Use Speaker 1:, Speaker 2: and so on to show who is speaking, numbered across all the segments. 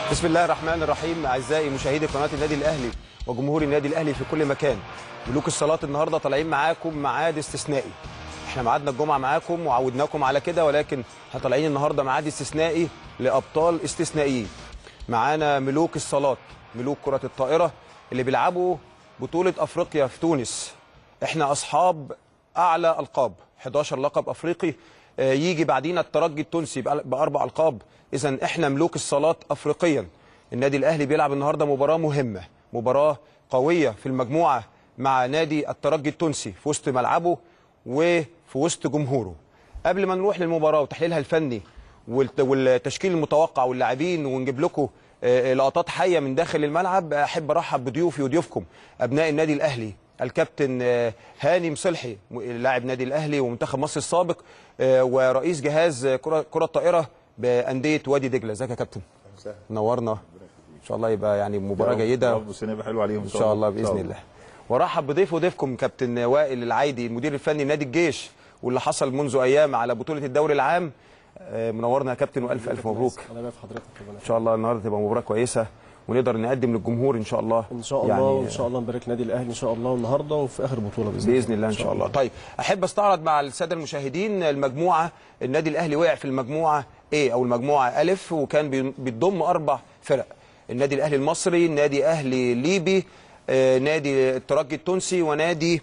Speaker 1: بسم الله الرحمن الرحيم. اعزائي مشاهدي قناه النادي الاهلي وجمهور النادي الاهلي في كل مكان، ملوك الصالات النهارده طالعين معاكم ميعاد استثنائي. احنا ميعادنا الجمعه معاكم وعودناكم على كده، ولكن احنا طالعين النهارده ميعاد استثنائي لابطال استثنائيين. معانا ملوك الصالات، ملوك كره الطائره اللي بيلعبوا بطوله افريقيا في تونس. احنا اصحاب اعلى القاب، 11 لقب افريقي، يجي بعدينا الترجي التونسي باربع القاب. اذا احنا ملوك الصالات افريقيا. النادي الاهلي بيلعب النهارده مباراه مهمه، مباراه قويه في المجموعه مع نادي الترجي التونسي في وسط ملعبه وفي وسط جمهوره. قبل ما نروح للمباراه وتحليلها الفني والتشكيل المتوقع واللاعبين ونجيب لكم لقطات حيه من داخل الملعب، احب ارحب بضيوفي وضيوفكم ابناء النادي الاهلي. الكابتن هاني مصلحي لاعب نادي الاهلي ومنتخب مصر السابق، ورئيس جهاز كره الطائره بانديه وادي دجله. ازيك يا كابتن؟ نورنا. ان شاء الله يبقى يعني مباراه جيده،
Speaker 2: رب السنه يبقى حلو عليهم
Speaker 1: ان شاء الله باذن الله. وارحب بضيف وضيفكم كابتن وائل العايدي، المدير الفني لنادي الجيش، واللي حصل منذ ايام على بطوله الدوري العام. منورنا يا كابتن، والف الف مبروك.
Speaker 3: الله يبارك في حضرتك.
Speaker 1: ان شاء الله النهارده تبقى مباراه كويسه ونقدر نقدم للجمهور ان شاء الله.
Speaker 3: ان شاء الله يعني وان شاء الله نبارك نادي الاهلي ان شاء الله النهارده وفي اخر بطوله
Speaker 1: باذن الله ان شاء الله. طيب احب استعرض مع الساده المشاهدين المجموعه. النادي الاهلي وقع في المجموعه A او المجموعه الف، وكان بيضم 4 فرق: النادي الاهلي المصري، نادي اهلي ليبي، نادي الترجي التونسي، ونادي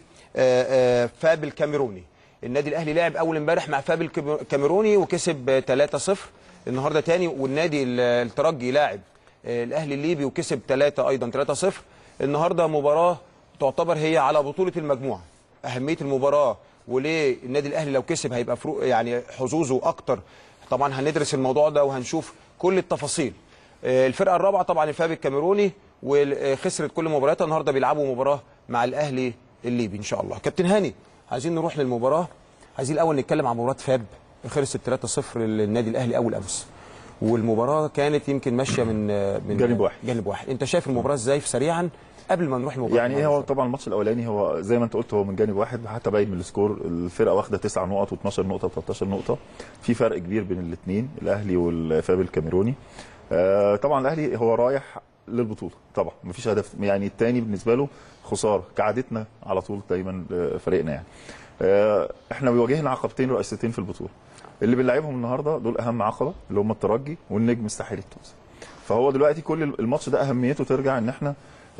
Speaker 1: فاب الكاميروني. النادي الاهلي لعب اول امبارح مع فاب الكاميروني وكسب 3-0. النهارده تاني والنادي الترجي لاعب الاهلي الليبي وكسب ايضا 3-0. النهارده مباراه تعتبر هي على بطوله المجموعه. اهميه المباراه وليه النادي الاهلي لو كسب هيبقى يعني حظوظه اكتر، طبعا هندرس الموضوع ده وهنشوف كل التفاصيل. الفرقه الرابعه طبعا الفاب الكاميروني، وخسرت كل مبارياتها. النهارده بيلعبوا مباراه مع الاهلي الليبي ان شاء الله. كابتن هاني، عايزين نروح للمباراه. عايزين الاول نتكلم عن مباراه فاب، خلصت 3-0 للنادي الاهلي اول امس، والمباراه كانت يمكن ماشيه من جانب واحد. انت شايف المباراه ازاي في سريعا قبل ما نروح المباراه؟
Speaker 2: يعني هو طبعا الماتش الاولاني هو زي ما انت قلت هو من جانب واحد، حتى باين من السكور الفرقه واخده 9 نقط و12 نقطه و13 نقطه، في فرق كبير بين الاثنين الاهلي والفاب الكاميروني. طبعا الاهلي هو رايح للبطوله، طبعا مفيش هدف، يعني الثاني بالنسبه له خساره كعادتنا على طول دايما فريقنا. يعني احنا بيواجهنا عقبتين رئيسيتين في البطوله، اللي بنلعبهم النهارده دول اهم عقبه اللي هم الترجي والنجم الساحلي التونسي. فهو دلوقتي كل الماتش ده اهميته ترجع ان احنا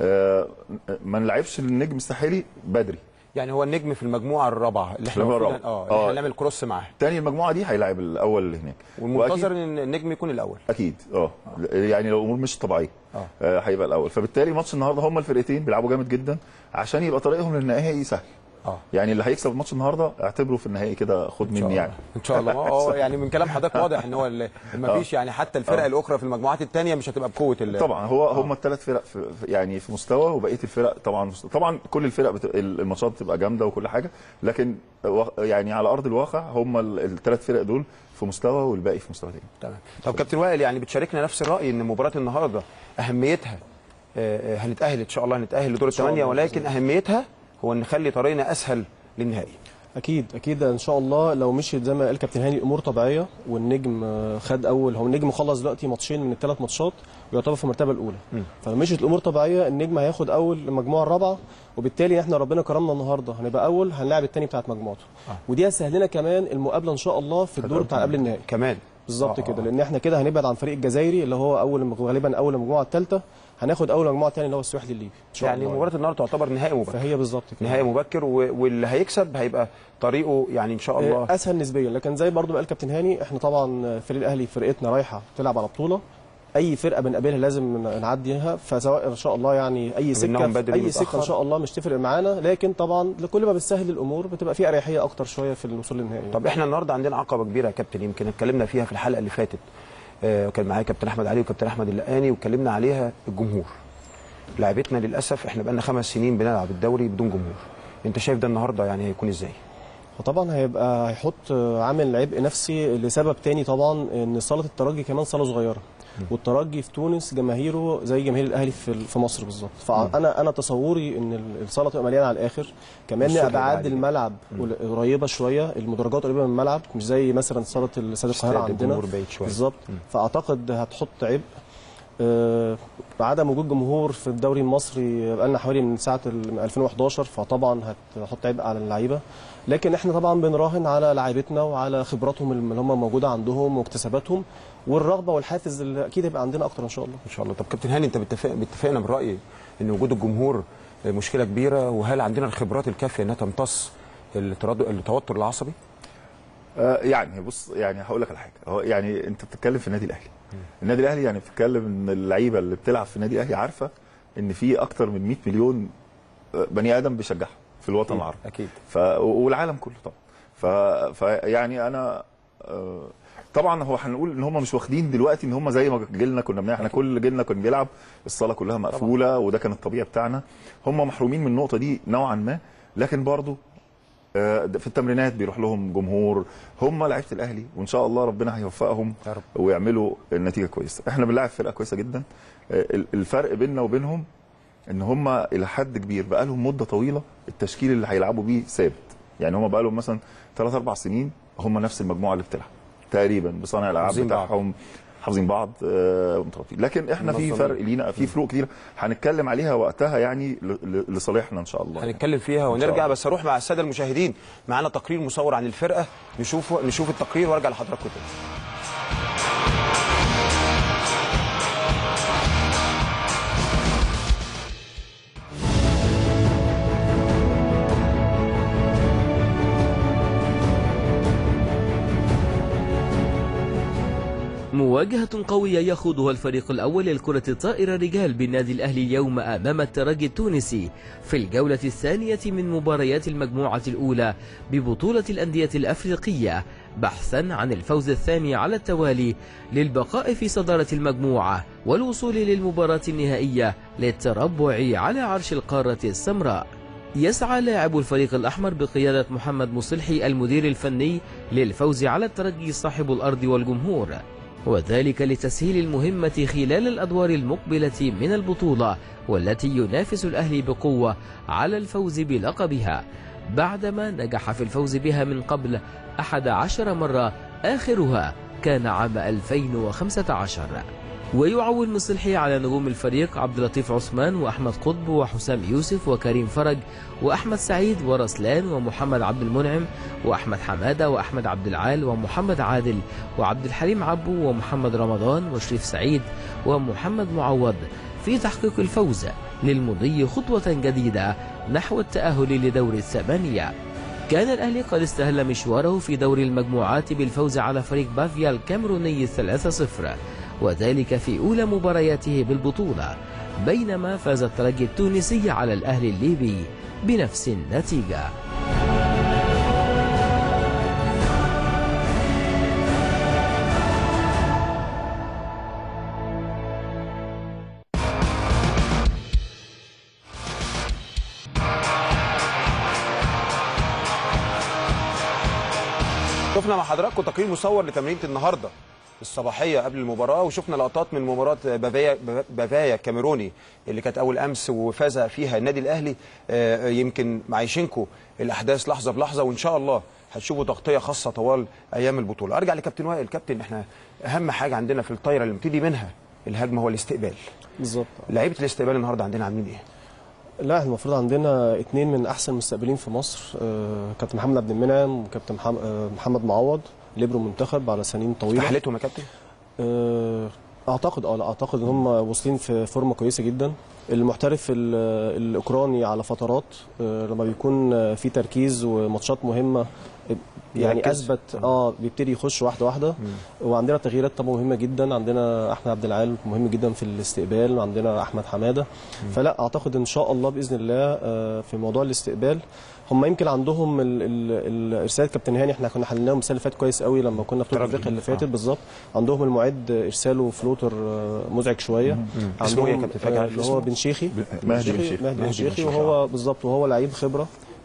Speaker 2: ما نلعبش النجم الساحلي بدري.
Speaker 1: يعني هو النجم في المجموعه الرابعه اللي احنا احنا هنعمل كروس معاه.
Speaker 2: تاني المجموعه دي هيلاعب الاول اللي هناك،
Speaker 1: والمنتظر ان النجم يكون الاول
Speaker 2: اكيد. يعني لو الامور مش طبيعيه هيبقى الاول. فبالتالي ماتش النهارده هم الفرقتين بيلعبوا جامد جدا عشان يبقى طريقهم للنهائي سهل. يعني اللي هيكسب الماتش النهارده اعتبره في النهائي كده خد مني يعني
Speaker 1: ان شاء الله. يعني من كلام حضرتك واضح ان هو ما فيش يعني حتى الفرق الاخرى في المجموعات الثانيه مش هتبقى بقوه
Speaker 2: طبعا. هم الثلاث فرق يعني في مستوى، وبقيه الفرق طبعا كل الفرق الماتشات بتبقى جامده وكل حاجه، لكن يعني على ارض الواقع هم الثلاث فرق دول في مستوى والباقي في مستوى ثاني.
Speaker 1: تمام. طب كابتن وائل، يعني بتشاركنا نفس الراي ان مباراه النهارده اهميتها هنتاهل ان شاء الله، هنتاهل لدور الثمانيه، ولكن اهميتها هو ان نخلي طريقنا اسهل للنهائي.
Speaker 3: اكيد ان شاء الله لو مشيت زي ما قال كابتن هاني امور طبيعيه، والنجم خد هو النجم خلص دلوقتي ماتشين من ال3 ماتشات ويعتبر في المرتبه الاولى. فلو مشيت الامور طبيعيه النجم هياخد اول المجموعه الرابعه، وبالتالي احنا ربنا كرمنا النهارده هنبقى اول، هنلاعب الثاني بتاعت مجموعته. ودي هتسهل لنا كمان المقابله ان شاء الله في الدور بتاع قبل النهائي
Speaker 1: كمان.
Speaker 3: بالظبط كده، لان احنا كده هنبعد عن فريق الجزائري اللي هو غالبا اول المجموعه الثالثه، هناخد اول مجموعه ثانيه اللي هو السواحلي الليبي.
Speaker 1: يعني مباراه النهارده تعتبر نهائي مبكر.
Speaker 3: فهي بالظبط كده
Speaker 1: نهائي مبكر، واللي هيكسب هيبقى طريقه يعني ان شاء الله
Speaker 3: اسهل نسبيا. لكن زي برضو ما قال كابتن هاني، احنا طبعا فريق الاهلي فرقتنا رايحه تلعب على بطوله، اي فرقه بنقابلها لازم نعديها، فسواء ان شاء الله يعني اي سكه ان شاء الله مش تفرق معانا، لكن طبعا لكل ما بتسهل الامور بتبقى في اريحيه اكتر شويه في الوصول للنهائي.
Speaker 1: طب احنا النهارده عندنا عقبه كبيره يا كابتن، يمكن اتكلمنا فيها في الحلقه اللي فاتت، كان معايا كابتن احمد علي وكابتن احمد اللقاني، واتكلمنا عليها الجمهور. لعبتنا للاسف احنا بقالنا 5 سنين بنلعب الدوري بدون جمهور. انت شايف ده النهارده يعني هيكون ازاي؟
Speaker 3: وطبعا هيحط عامل عبء نفسي لسبب تاني، طبعا ان صاله الترجي كمان صاله صغيره، والترجي في تونس جماهيره زي جماهير الاهلي في مصر بالظبط. فانا تصوري ان الصاله تبقى مليانه على الاخر، كمان ابعاد الملعب قريبه شويه، المدرجات قريبه من الملعب، مش زي مثلا صاله استاد القاهره عندنا بالظبط. فاعتقد هتحط عبء عدم وجود جمهور في الدوري المصري بقالنا حوالي من ساعه 2011، فطبعا هتحط عبء على اللعيبه. لكن احنا طبعا بنراهن على لعيبتنا وعلى خبراتهم اللي هم موجوده عندهم واكتساباتهم والرغبه والحافز اللي اكيد هيبقى عندنا اكتر ان شاء الله.
Speaker 1: ان شاء الله. طب كابتن هاني، انت بتتفقنا بالراي ان وجود الجمهور مشكله كبيره، وهل عندنا الخبرات الكافيه انها تمتص التوتر العصبي؟
Speaker 2: يعني بص، يعني هقول لك على حاجه. هو يعني انت بتتكلم في النادي الاهلي. النادي الاهلي يعني بتتكلم ان اللعيبه اللي بتلعب في النادي الاهلي عارفه ان في اكتر من 100 مليون بني ادم بيشجعها في الوطن العربي.
Speaker 1: اكيد.
Speaker 2: والعالم كله طبعا. فيعني انا طبعا هو هنقول ان هم مش واخدين دلوقتي ان هم زي ما جيلنا كنا بنعمل. احنا كل جيلنا كان بيلعب الصاله كلها مقفوله طبعا. وده كان الطبيعي بتاعنا. هم محرومين من النقطه دي نوعا ما، لكن برضو في التمرينات بيروح لهم جمهور. هم لعيبه الاهلي، وان شاء الله ربنا هيوفقهم ويعملوا النتيجه كويسه. احنا بنلعب فرقه كويسه جدا. الفرق بيننا وبينهم ان هم الى حد كبير بقى لهم مده طويله التشكيل اللي هيلعبوا بيه ثابت. يعني هم بقى لهم مثلا 3-4 سنين هم نفس المجموعه اللي بتلعب تقريبا بصانع الالعاب بتاعهم، حافظين بعض مترابطين. لكن احنا في فرق لينا، في فروق كتير هنتكلم عليها وقتها يعني لصالحنا ان شاء الله.
Speaker 1: هنتكلم فيها ونرجع، بس اروح مع الساده المشاهدين. معانا تقرير مصور عن الفرقه، نشوف التقرير وارجع لحضراتكم تاني.
Speaker 4: مواجهة قوية يخوضها الفريق الأول للكرة الطائرة رجال بالنادي الأهلي اليوم أمام الترجي التونسي في الجولة الثانية من مباريات المجموعة الأولى ببطولة الأندية الأفريقية، بحثا عن الفوز الثاني على التوالي للبقاء في صدارة المجموعة والوصول للمباراة النهائية للتربع على عرش القارة السمراء. يسعى لاعب الفريق الأحمر بقيادة محمد مصلحي المدير الفني للفوز على الترجي صاحب الأرض والجمهور، وذلك لتسهيل المهمة خلال الأدوار المقبلة من البطولة، والتي ينافس الأهلي بقوة على الفوز بلقبها بعدما نجح في الفوز بها من قبل 11 مرة، آخرها كان عام 2015. ويعول مصلحي على نجوم الفريق عبد اللطيف عثمان وأحمد قطب وحسام يوسف وكريم فرج وأحمد سعيد ورسلان ومحمد عبد المنعم وأحمد حمادة وأحمد عبد العال ومحمد عادل وعبد الحليم عبو ومحمد رمضان وشريف سعيد ومحمد معوض في تحقيق الفوز للمضي خطوة جديدة نحو التأهل لدور الثمانية. كان الأهلي قد استهل مشواره في دور المجموعات بالفوز على فريق بافيا الكاميروني 3-0، وذلك في أولى مبارياته بالبطولة، بينما فاز الترجي التونسي على الأهلي الليبي بنفس النتيجة.
Speaker 1: شفنا مع حضراتكم تقرير مصور لتمرينة النهارده الصباحيه قبل المباراه، وشفنا لقطات من مباراه بافايا الكاميروني اللي كانت اول امس وفاز فيها النادي الاهلي. يمكن معيشينكم الاحداث لحظه بلحظه، وان شاء الله هتشوفوا تغطيه خاصه طوال ايام البطوله. ارجع لكابتن وائل. كابتن، احنا اهم حاجه عندنا في الطايره اللي بنبتدي منها الهجمه هو الاستقبال. بالظبط. لعيبه الاستقبال النهارده عندنا عاملين ايه؟
Speaker 3: لا، المفروض عندنا 2 من احسن المستقبلين في مصر، كابتن محمد عبد المنعم وكابتن محمد معوض، ليبرو منتخب على سنين طويله.
Speaker 1: استحلتهم يا كابتن؟
Speaker 3: اعتقد ان هم واصلين في فورمه كويسه جدا. المحترف الاوكراني على فترات لما بيكون في تركيز وماتشات مهمه يعني اثبت بيبتدي يخش واحده واحده. وعندنا تغييرات طبعا مهمه جدا، عندنا احمد عبد العال مهم جدا في الاستقبال، وعندنا احمد حماده. فلا اعتقد ان شاء الله باذن الله في موضوع الاستقبال هم يمكن عندهم الارسال. كابتن هاني احنا كنا حليناهم السنه اللي فاتت كويس قوي لما كنا في افريقيا اللي فاتت بالظبط. عندهم المعد ارساله فلوتر مزعج شويه.
Speaker 1: اسمه ايه يا كابتن؟
Speaker 3: اللي هو بن شيخي، مهدي بن شيخي، وهو بالظبط وهو لعيب خبره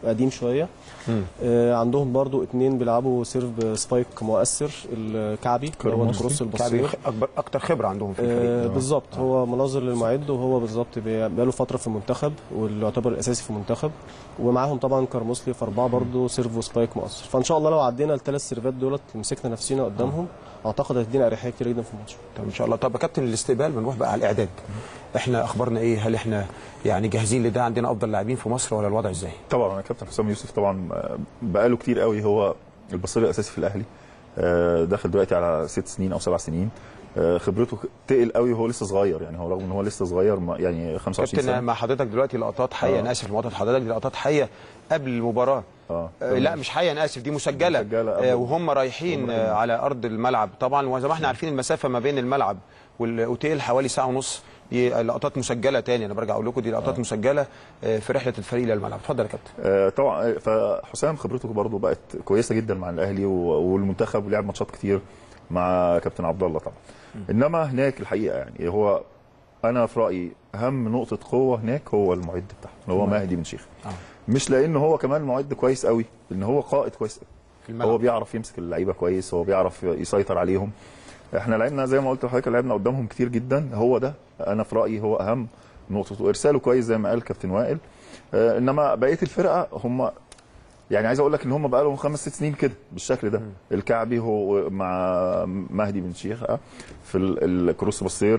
Speaker 3: قديم شويه. عندهم برضو 2 بيلعبوا سيرف سبايك مؤثر، الكعبي اللي هو الكروس البصير،
Speaker 1: اكتر خبره عندهم في الفريق.
Speaker 3: بالظبط، هو مناظر للمعد، وهو بالظبط بقاله فتره في المنتخب واللي يعتبر الاساسي في المنتخب. ومعاهم طبعا كارموسلي في 4 برضو سيرف وسبايك مؤثر. فان شاء الله لو عدينا ال3 سيرفات دولت مسكنا نفسنا قدامهم اعتقد هتدينا اريحيه كتير جدا في الماتش.
Speaker 1: طب ان شاء الله. طب يا كابتن الاستقبال، بنروح بقى على الاعداد. احنا اخبارنا ايه؟ هل احنا يعني جاهزين لده؟ عندنا افضل لاعبين في مصر ولا الوضع ازاي؟
Speaker 2: طبعا انا كابتن حسام يوسف طبعا بقاله كتير قوي هو البصير الاساسي في الاهلي، داخل دلوقتي على 6 سنين او 7 سنين. خبرته تقل قوي وهو لسه صغير، يعني هو رغم ان هو لسه صغير يعني 25 سنه.
Speaker 1: كابتن مع حضرتك دلوقتي لقطات حيه، انا اسف لمقاطعه حضرتك، دي لقطات حيه قبل المباراه. لا مش حيه، انا اسف، دي مسجله وهم رايحين على ارض الملعب طبعا. وزي ما احنا عارفين المسافه ما بين الملعب والاوتيل حوالي ساعه ونص. دي لقطات مسجله، تاني انا برجع اقول لكم دي لقطات مسجله في رحله الفريق للملعب. اتفضل يا كابتن.
Speaker 2: طبعا فحسام خبرته برضه بقت كويسه جدا مع الاهلي والمنتخب، ولعب ماتشات كتير مع كابتن عبد الله طبعا. انما هناك الحقيقه يعني هو انا في رايي اهم نقطه قوه هناك هو المعد بتاعهم اللي هو مهدي بن شيخ. مش لان هو كمان معد كويس قوي، ان هو قائد كويس قوي. هو بيعرف يمسك اللعيبه كويس، هو بيعرف يسيطر عليهم. احنا لعبنا زي ما قلت لحضرتك، لعبنا قدامهم كتير جدا. هو ده انا في رايي هو اهم نقطه، وارساله كويس زي ما قال كابتن وائل. انما بقيه الفرقه هم يعني عايز اقول لك ان هم بقى لهم 5 6 سنين كده بالشكل ده. الكعبي هو مع مهدي بن شيخ في الكروس بصير،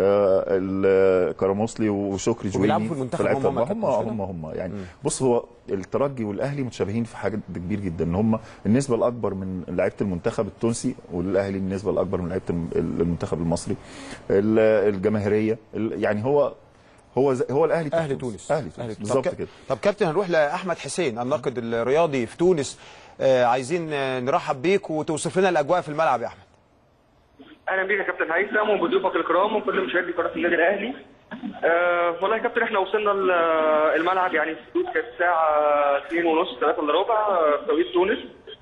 Speaker 2: الكراموسلي وشكري جويني
Speaker 1: بيلعبوا في المنتخب.
Speaker 2: هم يعني بص، هو الترجي والاهلي متشابهين في حاجه كبير جدا، ان هم النسبه الاكبر من لعيبه المنتخب التونسي، والاهلي النسبه الاكبر من لعيبه المنتخب المصري. الجماهيريه يعني هو الاهلي
Speaker 1: اهلي تونس
Speaker 2: بالظبط كده.
Speaker 1: طب كابتن، هنروح لاحمد حسين الناقد الرياضي في تونس. عايزين نرحب بيك وتوصف لنا الاجواء في الملعب يا احمد.
Speaker 5: اهلا بيك يا كابتن هيثم وبضيوفك الكرام وكل مشاهدي قناه النادي الاهلي. والله يا كابتن احنا وصلنا الملعب يعني في كانت الساعه 2:30 3 الا ربع توقيت تونس.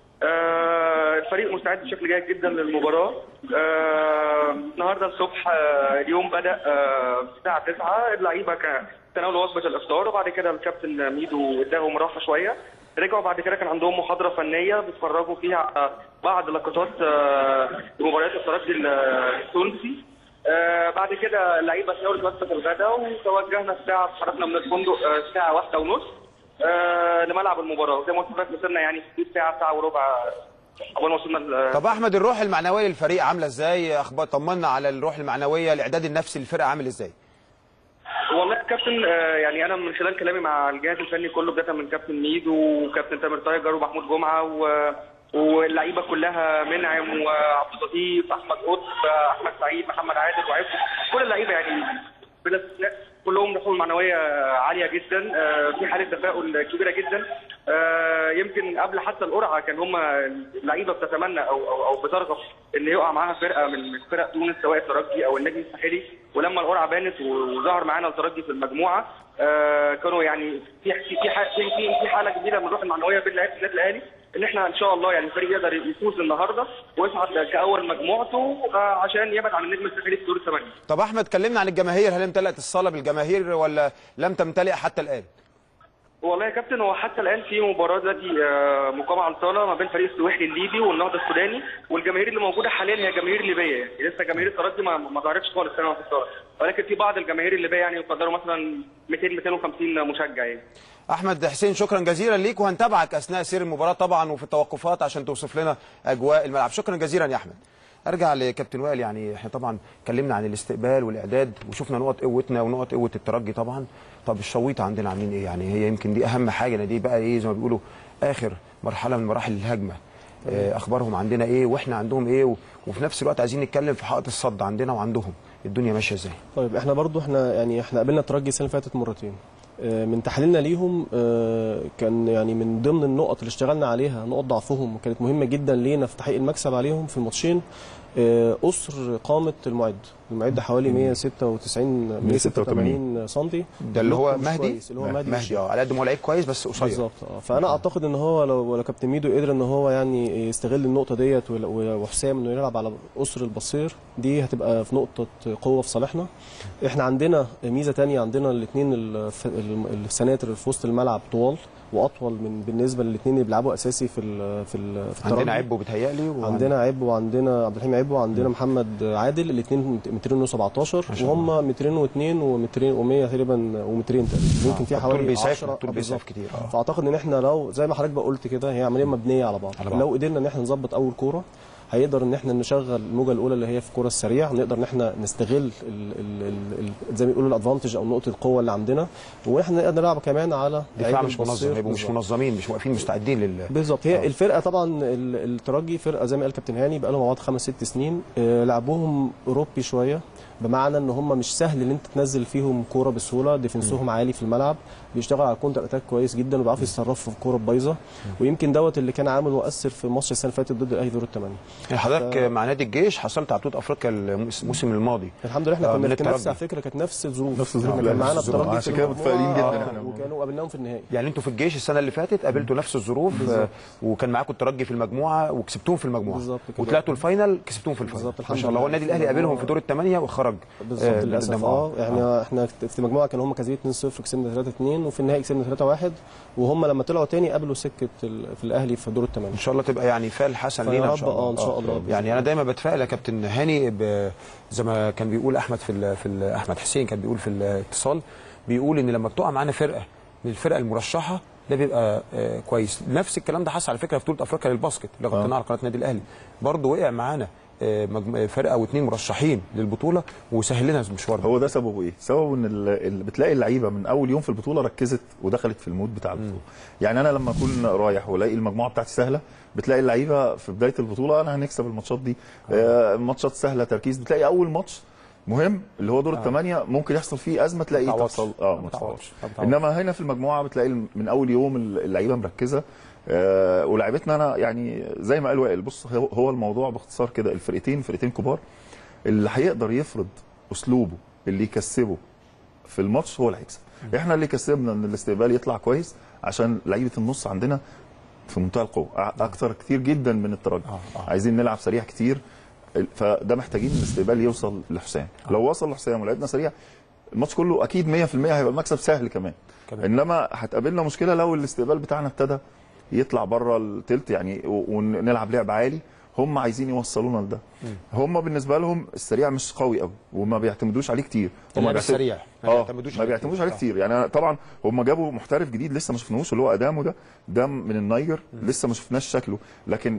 Speaker 5: الفريق مستعد بشكل جيد جدا للمباراه. النهارده الصبح اليوم بدا الساعه 9. اللعيبه تناولوا وجبه الافطار، وبعد كده الكابتن ميدو اداهم راحه شويه. رجعوا بعد كده كان عندهم محاضره فنيه بيتفرجوا فيها بعض لقطات مباريات الترجي التونسي. بعد كده اللعيبه تناولت وجبه الغداء، وتوجهنا اتحركنا من الفندق الساعه 1:30 لملعب المباراه. زي ما قلت لك وصلنا يعني في ساعه وربع اول ما وصلنا.
Speaker 1: طب احمد، الروح المعنويه للفريق عامله ازاي؟ اخبار، طمنا على الروح المعنويه، الاعداد النفسي للفرقه عامل ازاي؟
Speaker 5: والله يا كابتن يعني انا من خلال كلامي مع الجهاز الفني كله، بدايه من كابتن ميدو وكابتن تامر تايجر ومحمود جمعه واللعيبه كلها، منعم وعبد اللطيف، احمد قطب، احمد سعيد، محمد عادل وعفو، كل اللعيبه يعني بلا استثناء كلهم روحهم معنويه عاليه جدا. في حاله تفاؤل كبيره جدا. يمكن قبل حتى القرعه كان هم اللعيبه بتتمنى او بترغب ان يقع معاها فرقه من فرق تونس سواء الترجي او النجم الساحلي. ولما القرعه بانت وظهر معانا الترجي في المجموعه كانوا يعني في حاله كبيره من الروح المعنويه بين لعيبه النادي الاهلي ان احنا ان شاء الله يعني الفريق يقدر يفوز النهارده ويصعد كاول مجموعته عشان يبعد عن النجم الساحلي في دور الثمانيه.
Speaker 1: طب احمد، كلمنا عن الجماهير، هل امتلأت الصاله بالجماهير ولا لم تمتلئ حتى الان؟
Speaker 5: والله يا كابتن هو حتى الان في مباراه دلوقتي مقامه على الصاله ما بين فريق السواحلي الليبي والنهضه السوداني، والجماهير اللي موجوده حاليا هي جماهير ليبيه، يعني لسه جماهير الترجي ما ظهرتش خالص هنا في الصاله، ولكن في بعض الجماهير الليبيه يعني يقدروا مثلا 200-250 مشجع يعني.
Speaker 1: احمد حسين، شكرا جزيلا ليك، وهنتابعك اثناء سير المباراه طبعا وفي التوقفات عشان توصف لنا اجواء الملعب. شكرا جزيلا يا احمد. ارجع لكابتن وائل، يعني احنا طبعا اتكلمنا عن الاستقبال والاعداد وشفنا نقط قوتنا ونقط قوه الترجي طبعا. طب الشويطه عندنا عاملين ايه؟ يعني هي يمكن دي اهم حاجه، دي بقى ايه زي ما بيقولوا اخر مرحله من مراحل الهجمه. اخبارهم عندنا ايه واحنا عندهم ايه، وفي نفس الوقت عايزين نتكلم في حائط الصد عندنا وعندهم الدنيا ماشيه ازاي.
Speaker 3: طيب احنا برضو احنا قابلنا الترجي السنه اللي فاتت مرتين. من تحليلنا ليهم كان يعني من ضمن النقط اللي اشتغلنا عليها نقط ضعفهم وكانت مهمه جدا لينا في تحقيق المكسب عليهم في الماتشين قصر قامه المعد حوالي 186 سم.
Speaker 1: ده اللي هو مهدي،
Speaker 3: اللي هو مهدي
Speaker 1: على قد ما هو لعيب كويس بس قصير
Speaker 3: بالظبط. فانا اعتقد ان هو لو كابتن ميدو قدر ان هو يعني يستغل النقطه ديت وحسام انه يلعب على قصر البصير، دي هتبقى في نقطه قوه في صالحنا. احنا عندنا ميزه ثانيه، عندنا الاثنين السناتر في وسط الملعب طوال، واطول من بالنسبه للاثنين اللي بيلعبوا اساسي في الترجي.
Speaker 1: عندنا عبو بيتهيألي
Speaker 3: عندنا عبو وعندنا عبد الحليم عبو وعندنا محمد عادل، الاثنين 217 وهم 202 و100 تقريبا و200 تقريبا، يمكن في حوالي 10
Speaker 1: بيسعف كتير.
Speaker 3: فاعتقد ان احنا لو زي ما حضرتك قلت كده هي عمليه مبنيه على بعض. لو قدرنا ان احنا نظبط اول كوره هيقدر ان احنا نشغل الموجه الاولى اللي هي في الكوره السريع، نقدر ان احنا نستغل زي ما بيقولوا الادفانتج او نقطه القوه اللي عندنا، واحنا نقدر نلعب كمان على
Speaker 1: دفاع مش منظم، هيبقوا مش منظمين، مش واقفين مستعدين
Speaker 3: بالظبط. هي الفرقه طبعا الترجي فرقه زي ما قال كابتن هاني بقى لهم مع بعض 5 6 سنين، لعبهم اوروبي شويه، بمعنى ان هم مش سهل ان انت تنزل فيهم كوره بسهوله، ديفنسهم عالي في الملعب، بيشتغل على الكونتر اتاك كويس جدا وبيعرفوا يتصرفوا في الكوره البايظه، ويمكن دوت اللي كان عامل مؤثر في ماتش السنه اللي فاتت ضد الاهلي دور الثمانيه.
Speaker 1: حضرتك مع نادي الجيش حصلت على بطوله افريقيا الموسم الماضي
Speaker 3: الحمد لله. احنا كنا نفس على فكره كانت نفس الظروف،
Speaker 2: كان
Speaker 3: معانا الترجي
Speaker 2: عشان كده متفائلين جدا
Speaker 3: وكانوا قابلناهم في النهائي.
Speaker 1: يعني انتوا في الجيش السنه اللي فاتت قابلتوا نفس الظروف وكان معاكم الترجي في المجموعه وكسبتوهم في المجموعه وطلعتوا الفاينل كسبتوهم في الفاينل ما شاء الله. هو النادي الاهلي قابلهم في دور الثمانيه وخرج
Speaker 3: بالظبط للاسف. احنا في المجموعه كانوا هم كاسبين 2-0 كسبنا 3-2 وفي النهائي كسبنا 3-1، وهم لما طلعوا تاني قابلوا سكه في الاهلي في دور الثمانيه.
Speaker 1: ان شاء الله تبقى يعني فال حسن لينا ان شاء الله.
Speaker 3: ان شاء الله.
Speaker 1: يعني انا دايما بتفائل يا كابتن هاني زي ما كان بيقول احمد احمد حسين كان بيقول في الاتصال، بيقول ان لما بتقع معانا فرقه من الفرق المرشحه ده بيبقى كويس. نفس الكلام ده حصل على فكره في بطوله افريقيا للباسكت اللي غطيناها على قناه النادي الاهلي، برضه وقع معانا فرقه او اثنين مرشحين للبطوله وسهل لنا المشوار.
Speaker 2: هو ده سببه ايه؟ سببه ان بتلاقي اللعيبه من اول يوم في البطوله ركزت ودخلت في المود بتاع البطوله. يعني انا لما اكون رايح والاقي المجموعه بتاعتي سهله، بتلاقي اللعيبه في بدايه البطوله انا هنكسب الماتشات دي، ماتشات سهله تركيز. بتلاقي اول ماتش مهم اللي هو دور الثمانيه ممكن يحصل فيه ازمه تلاقي تحصل ما تتعوضش. انما هنا في المجموعه بتلاقي من اول يوم اللعيبه مركزه. ولاعيبتنا انا يعني زي ما قال وائل، بص هو الموضوع باختصار كده، فرقتين كبار، اللي هيقدر يفرض اسلوبه اللي يكسبه في الماتش هو اللي هيكسب. احنا اللي كسبنا ان الاستقبال يطلع كويس عشان لعيبه النص عندنا في منتهى القوه اكتر كتير جدا من الترجي. عايزين نلعب سريع كتير، فده محتاجين الاستقبال يوصل لحسام. لو وصل لحسام ولعبنا سريع الماتش كله اكيد 100% هيبقى المكسب سهل كمان. انما هتقابلنا مشكله لو الاستقبال بتاعنا ابتدى يطلع بره التلت يعني ونلعب لعب عالي. هم عايزين يوصلونا لده. هم بالنسبه لهم السريع مش قوي قوي وما بيعتمدوش عليه كتير.
Speaker 1: هم السريع
Speaker 2: ما بيعتمدوش عليه كتير. يعني طبعا هم جابوا محترف جديد لسه ما شفناهوش اللي هو ادامو ده من النيجر، لسه ما شفناش شكله، لكن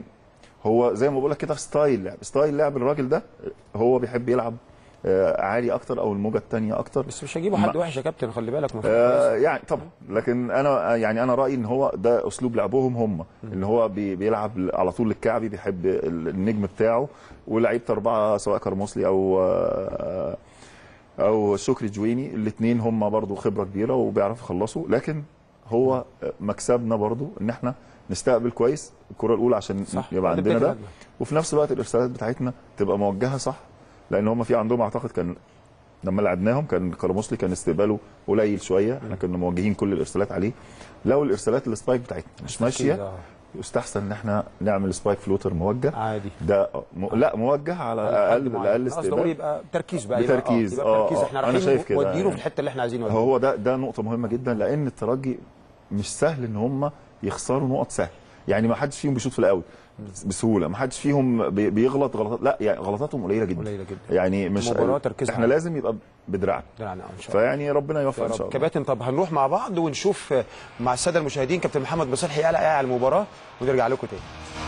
Speaker 2: هو زي ما بقول لك كده ستايل لعب الراجل ده. هو بيحب يلعب عالي اكتر او الموجه الثانيه اكتر.
Speaker 1: بس مش هجيبوا حد وحش يا كابتن، خلي بالك.
Speaker 2: يعني طبعا، لكن انا رايي ان هو ده اسلوب لعبهم هم، ان هو بيلعب على طول الكعبي، بيحب النجم بتاعه، ولعيبه اربعه سواء كرموسلي او شكري جويني، الاثنين هم برضو خبره كبيره وبيعرفوا يخلصوا. لكن هو مكسبنا برضو ان احنا نستقبل كويس الكره الاولى عشان يبقى عندنا ده، وفي نفس الوقت الارسالات بتاعتنا تبقى موجهه صح، لان هم في عندهم اعتقد كان لما لعبناهم كان كرموسلي كان استقباله قليل شويه، احنا كنا موجهين كل الارسالات عليه. لو الارسالات السبايك بتاعتنا مش ماشيه يستحسن ان احنا نعمل سبايك فلوتر موجه
Speaker 1: عادي.
Speaker 2: ده لا موجه على اقل استقبال،
Speaker 1: يبقى تركيز بقى،
Speaker 2: بتركيز.
Speaker 1: احنا رايحين ودينه في الحته اللي احنا عايزينه.
Speaker 2: هو ده نقطه مهمه جدا، لان الترجي مش سهل ان هم يخسروا نقط سهل. يعني ما حدش فيهم بيشوط في الاول بسهوله، ما حدش فيهم بيغلط غلطات، لا يعني غلطاتهم قليله جدا. يعني مش احنا لازم يبقى بدراعنا
Speaker 1: ان شاء الله.
Speaker 2: فيعني ربنا يوفق ان شاء الله.
Speaker 1: كباتن، طب هنروح مع بعض ونشوف مع الساده المشاهدين كابتن محمد بصالحي قال ايه على المباراه ونرجع لكم تاني.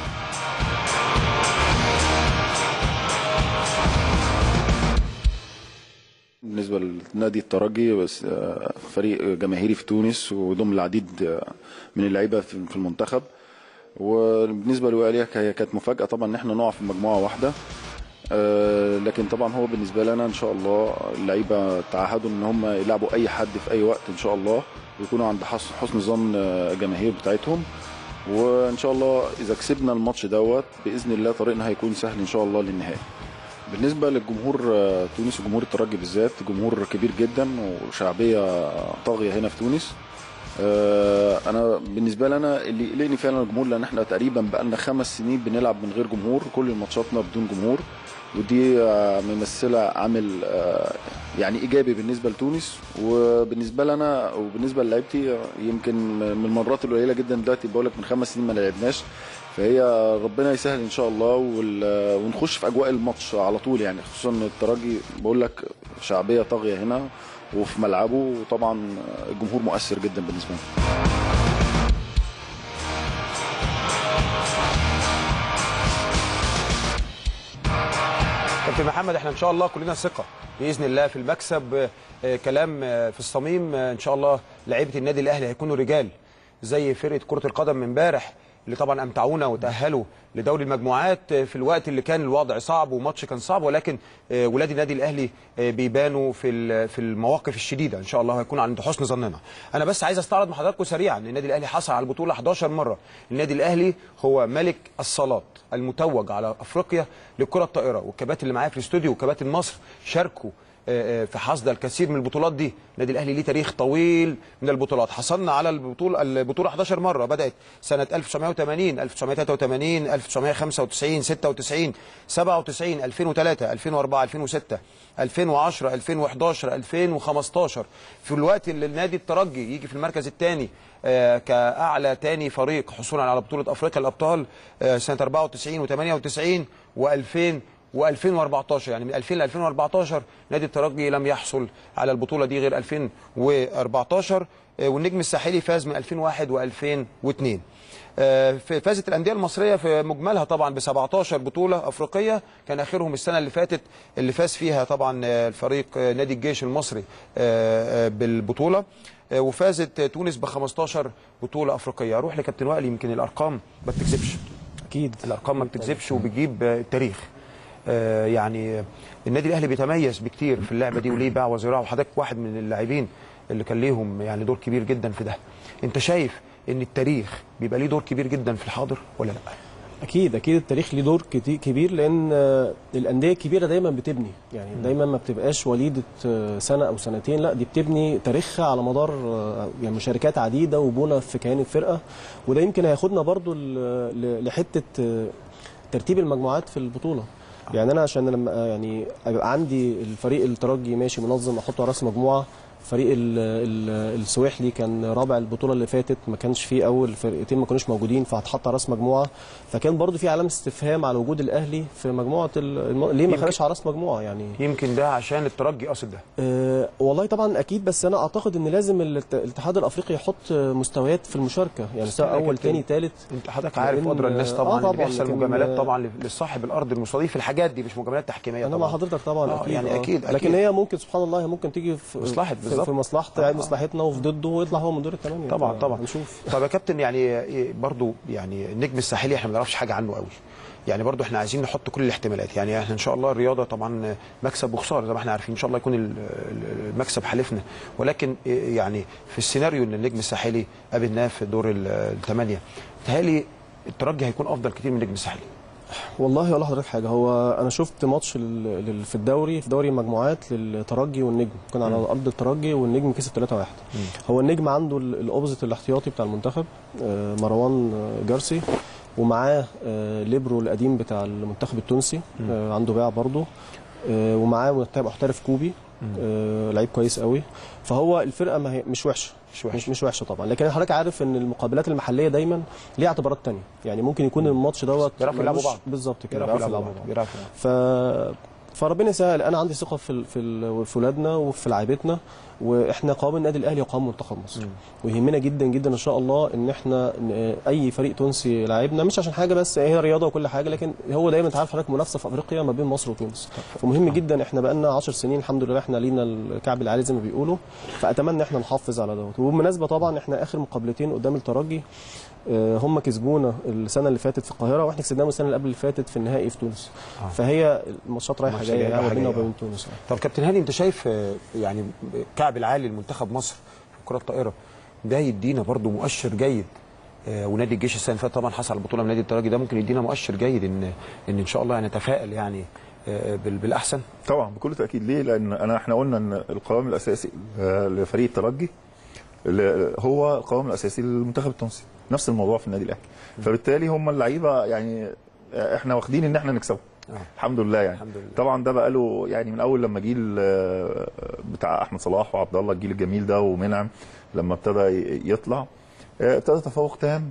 Speaker 6: بالنسبه لنادي الترجي، بس فريق جماهيري في تونس وضم العديد من اللعيبه في المنتخب. وبالنسبه لوائل هي كانت مفاجاه طبعا ان احنا نقع في مجموعه واحده، لكن طبعا هو بالنسبه لنا ان شاء الله اللعيبه تعهدوا ان هم يلعبوا اي حد في اي وقت ان شاء الله، ويكونوا عند حسن ظن الجماهير بتاعتهم. وان شاء الله اذا كسبنا الماتش دوت باذن الله طريقنا هيكون سهل ان شاء الله للنهائي. بالنسبه للجمهور تونس وجمهور الترجي بالذات، جمهور كبير جدا وشعبيه طاغيه هنا في تونس. انا بالنسبه لنا اللي قلقني فعلا الجمهور، لان احنا تقريبا بقى لنا 5 سنين بنلعب من غير جمهور، كل ماتشاتنا بدون جمهور. ودي ممثله عامل يعني ايجابي بالنسبه لتونس، وبالنسبه لنا وبالنسبه لعيبتي يمكن من المرات القليله جدا دلوقتي، بقول لك من 5 سنين ما لعبناش، فهي ربنا يسهل ان شاء الله ونخش في اجواء الماتش على طول يعني، خصوصا الترجي بقول لك شعبيه طاغيه هنا وفي ملعبه، وطبعا الجمهور مؤثر جدا بالنسبه لنا.
Speaker 1: كابتن محمد، احنا ان شاء الله كلنا ثقه باذن الله في المكسب، كلام في الصميم، ان شاء الله لعيبه النادي الاهلي هيكونوا رجال زي فرقه كره القدم من امبارح اللي طبعا امتعونا وتاهلوا لدوري المجموعات في الوقت اللي كان الوضع صعب وماتش كان صعب، ولكن ولاد النادي الاهلي بيبانوا في المواقف الشديده، ان شاء الله هيكون عند حسن ظننا. انا بس عايز استعرض مع حضراتكم سريعا ان النادي الاهلي حصل على البطوله 11 مره. النادي الاهلي هو ملك الصالات المتوج على افريقيا للكره الطائره، والكباتن اللي معايا في الاستوديو وكباتن مصر شاركوا في حصد الكثير من البطولات دي. النادي الاهلي ليه تاريخ طويل من البطولات، حصلنا على البطوله 11 مره، بدات سنه 1980 1983 1995 96 97 2003 2004 2006 2010 2011 2015. في الوقت اللي النادي الترجي يجي في المركز الثاني كاعلى ثاني فريق حصولا على بطوله افريقيا الابطال سنه 94 و98 و2000 و2014، يعني من 2000 ل 2014 نادي الترجي لم يحصل على البطوله دي غير 2014، والنجم الساحلي فاز من 2001 و2002. فازت الانديه المصريه في مجملها طبعا ب 17 بطوله افريقيه، كان اخرهم السنه اللي فاتت اللي فاز فيها طبعا الفريق نادي الجيش المصري بالبطوله، وفازت تونس ب 15 بطوله افريقيه. اروح لكابتن وائل، يمكن الارقام ما بتكذبش،
Speaker 3: اكيد
Speaker 1: الارقام ما بتكذبش وبتجيب التاريخ. يعني النادي الاهلي بيتميز بكتير في اللعبه دي وليه باع وزراعه، وحضرتك واحد من اللاعبين اللي كان ليهم يعني دور كبير جدا في ده. انت شايف ان التاريخ بيبقى ليه دور كبير جدا في الحاضر ولا لا؟
Speaker 3: اكيد التاريخ ليه دور كبير، لان الانديه الكبيره دايما بتبني، يعني دايما ما بتبقاش وليده سنه او سنتين، لا دي بتبني تاريخها على مدار يعني مشاركات عديده وبنى في كيان الفرقه. وده يمكن هياخدنا برضو لحته ترتيب المجموعات في البطوله. يعني انا عشان لما يعني ابقى عندي الفريق الترجي ماشي منظم احطه على راس مجموعه، فريق السويحلي كان رابع البطوله اللي فاتت، ما كانش فيه اول فرقتين ما كانوش موجودين فهتحط على راس مجموعه، فكان برضو في علامه استفهام على وجود الاهلي في مجموعه ليه ما خدش على راس مجموعه يعني.
Speaker 1: يمكن ده عشان الترجي قاصد ده.
Speaker 3: والله طبعا اكيد، بس انا اعتقد ان لازم الاتحاد الافريقي يحط مستويات في المشاركه، يعني سواء اول ثاني ثالث.
Speaker 1: انت حضرتك عارف ادرى الناس طبعا اللي بيحصل مجاملات طبعا لصاحب الارض المستضيف، الحاجات دي مش مجاملات تحكيميه طبعا.
Speaker 3: انا مع حضرتك طبعا اكيد
Speaker 1: يعني اكيد
Speaker 3: لكن هي ممكن سبحان الله هي ممكن تيجي في
Speaker 1: مصلحه
Speaker 3: مصلحتنا وفي ضده ويطلع هو من دور الثمانيه.
Speaker 1: طبعا
Speaker 3: نشوف.
Speaker 1: طب يا كابتن، يعني برضو يعني النجم الساحلي احنا ما نعرفش حاجه عنه قوي، يعني برضو احنا عايزين نحط كل الاحتمالات. يعني احنا ان شاء الله الرياضه طبعا مكسب وخساره زي ما احنا عارفين، ان شاء الله يكون المكسب حلفنا، ولكن يعني في السيناريو ان النجم الساحلي قابلناه في دور الثمانيه، بيتهيألي الترجي هيكون افضل كتير من النجم الساحلي.
Speaker 3: والله اقول لحضرتك حاجه، هو انا شفت ماتش في دوري المجموعات للترجي والنجم، كان على ارض الترجي والنجم كسب 3-1. هو النجم عنده الاوبزيت الاحتياطي بتاع المنتخب مروان جارسي، ومعاه ليبرو القديم بتاع المنتخب التونسي عنده باع برضه، ومعاه محترف كوبي لعيب كويس قوي. فهو الفرقه ما هي مش وحشه طبعا، لكن حضرتك عارف ان المقابلات المحليه دايما ليها اعتبارات ثانيه، يعني ممكن يكون الماتش دوت
Speaker 1: بيعرفوا يلعبوا بعض
Speaker 3: بالظبط كده، بيعرفوا يلعبوا بعض. فربنا يسهل. انا عندي ثقه في ولادنا وفي لعيبتنا، واحنا قوام النادي الاهلي وقوام منتخب مصر، ويهمنا جدا جدا ان شاء الله ان احنا اي فريق تونسي لاعبنا، مش عشان حاجه بس هي رياضه وكل حاجه، لكن هو دايما انت عارف حضرتك منافسه في افريقيا ما بين مصر وتونس، فمهم جدا. احنا بقى لنا 10 سنين الحمد لله احنا لينا الكعب العالي زي ما بيقولوا، فاتمنى احنا نحافظ على دوت. وبالمناسبه طبعا احنا اخر مقابلتين قدام الترجي هم كسبونا السنه اللي فاتت في القاهره، واحنا كسبناهم السنه اللي قبل اللي فاتت في النهائي في تونس. فهي الماتشات رايحه جايه ما بيننا وبين تونس.
Speaker 1: طب كابتن هاني، انت شايف يعني الكعب العالي لمنتخب مصر في كره الطائره ده يدينا برضو مؤشر جيد، ونادي الجيش السنه اللي فاتت طبعا حصل على البطوله من نادي الترجي، ده ممكن يدينا مؤشر جيد ان شاء الله نتفائل يعني بالاحسن؟
Speaker 2: طبعا بكل تاكيد. ليه؟ لان احنا قلنا ان القوام الاساسي لفريق الترجي هو القوام الاساسي للمنتخب التونسي، نفس الموضوع في النادي الاهلي. فبالتالي هم اللعيبه يعني احنا واخدين ان احنا نكسبهم، الحمد لله يعني.
Speaker 1: الحمد لله.
Speaker 2: طبعا ده بقى له يعني من اول لما جيل بتاع احمد صلاح وعبد الله، الجيل الجميل ده، ومنعم لما ابتدى يطلع، ابتدى تفوق تام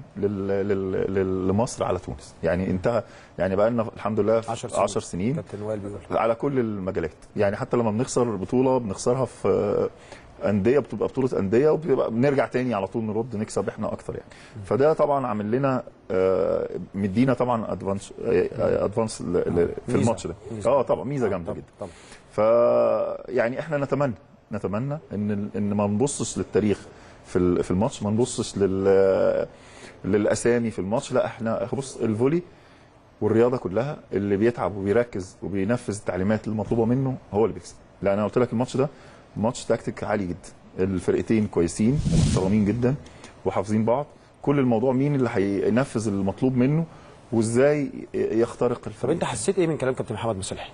Speaker 2: لمصر على تونس. يعني انتهى، يعني بقى لنا الحمد لله 10 سنين
Speaker 1: كابتن وائل بيقول
Speaker 2: على كل المجالات. يعني حتى لما بنخسر بطوله بنخسرها في انديه، بتبقى بطوله انديه، وبتبقى بنرجع تاني على طول نرد نكسب احنا اكتر يعني. فده طبعا عامل لنا مدينا طبعا ادفانس في الماتش ده. طبعا ميزه جامده جدا. ف يعني احنا نتمنى ان ما نبصش للتاريخ في الماتش، ما نبصش للاسامي في الماتش. لا، احنا بص، الفولي والرياضه كلها اللي بيتعب وبيركز وبينفذ التعليمات المطلوبه منه هو اللي بيكسب. لا، انا قلت لك الماتش ده ماتش تكتيك عالي جدا، الفرقتين كويسين ومحترمين جدا وحافظين بعض. كل الموضوع مين اللي هينفذ المطلوب منه وازاي يخترق الفريق.
Speaker 1: طب انت حسيت ايه من كلام كابتن محمد مصلحي؟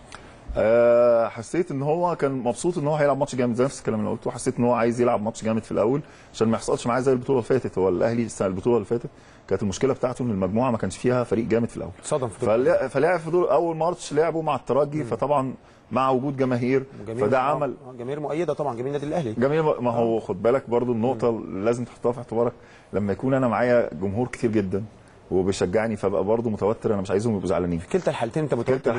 Speaker 2: حسيت ان هو كان مبسوط ان هو هيلعب ماتش جامد، زي نفس الكلام اللي قلته. حسيت ان هو عايز يلعب ماتش جامد في الاول عشان ما يحصلش معاه زي البطوله اللي فاتت. هو الاهلي البطوله اللي فاتت كانت المشكله بتاعته ان المجموعه ما كانش فيها فريق جامد في الاول،
Speaker 1: صدم
Speaker 2: فلعب في دور اول ماتش لعبوا مع الترجي، فطبعا مع وجود جماهير فده عمل
Speaker 1: جماهير مؤيده طبعا، جماهير النادي الاهلي.
Speaker 2: جماهير، ما هو خد بالك برضو النقطه اللي لازم تحطها في اعتبارك، لما يكون انا معايا جمهور كتير جدا وبيشجعني فبقى برضو متوتر، انا مش عايزهم يبقوا زعلانين.
Speaker 1: في كلتا الحالتين انت متوتر.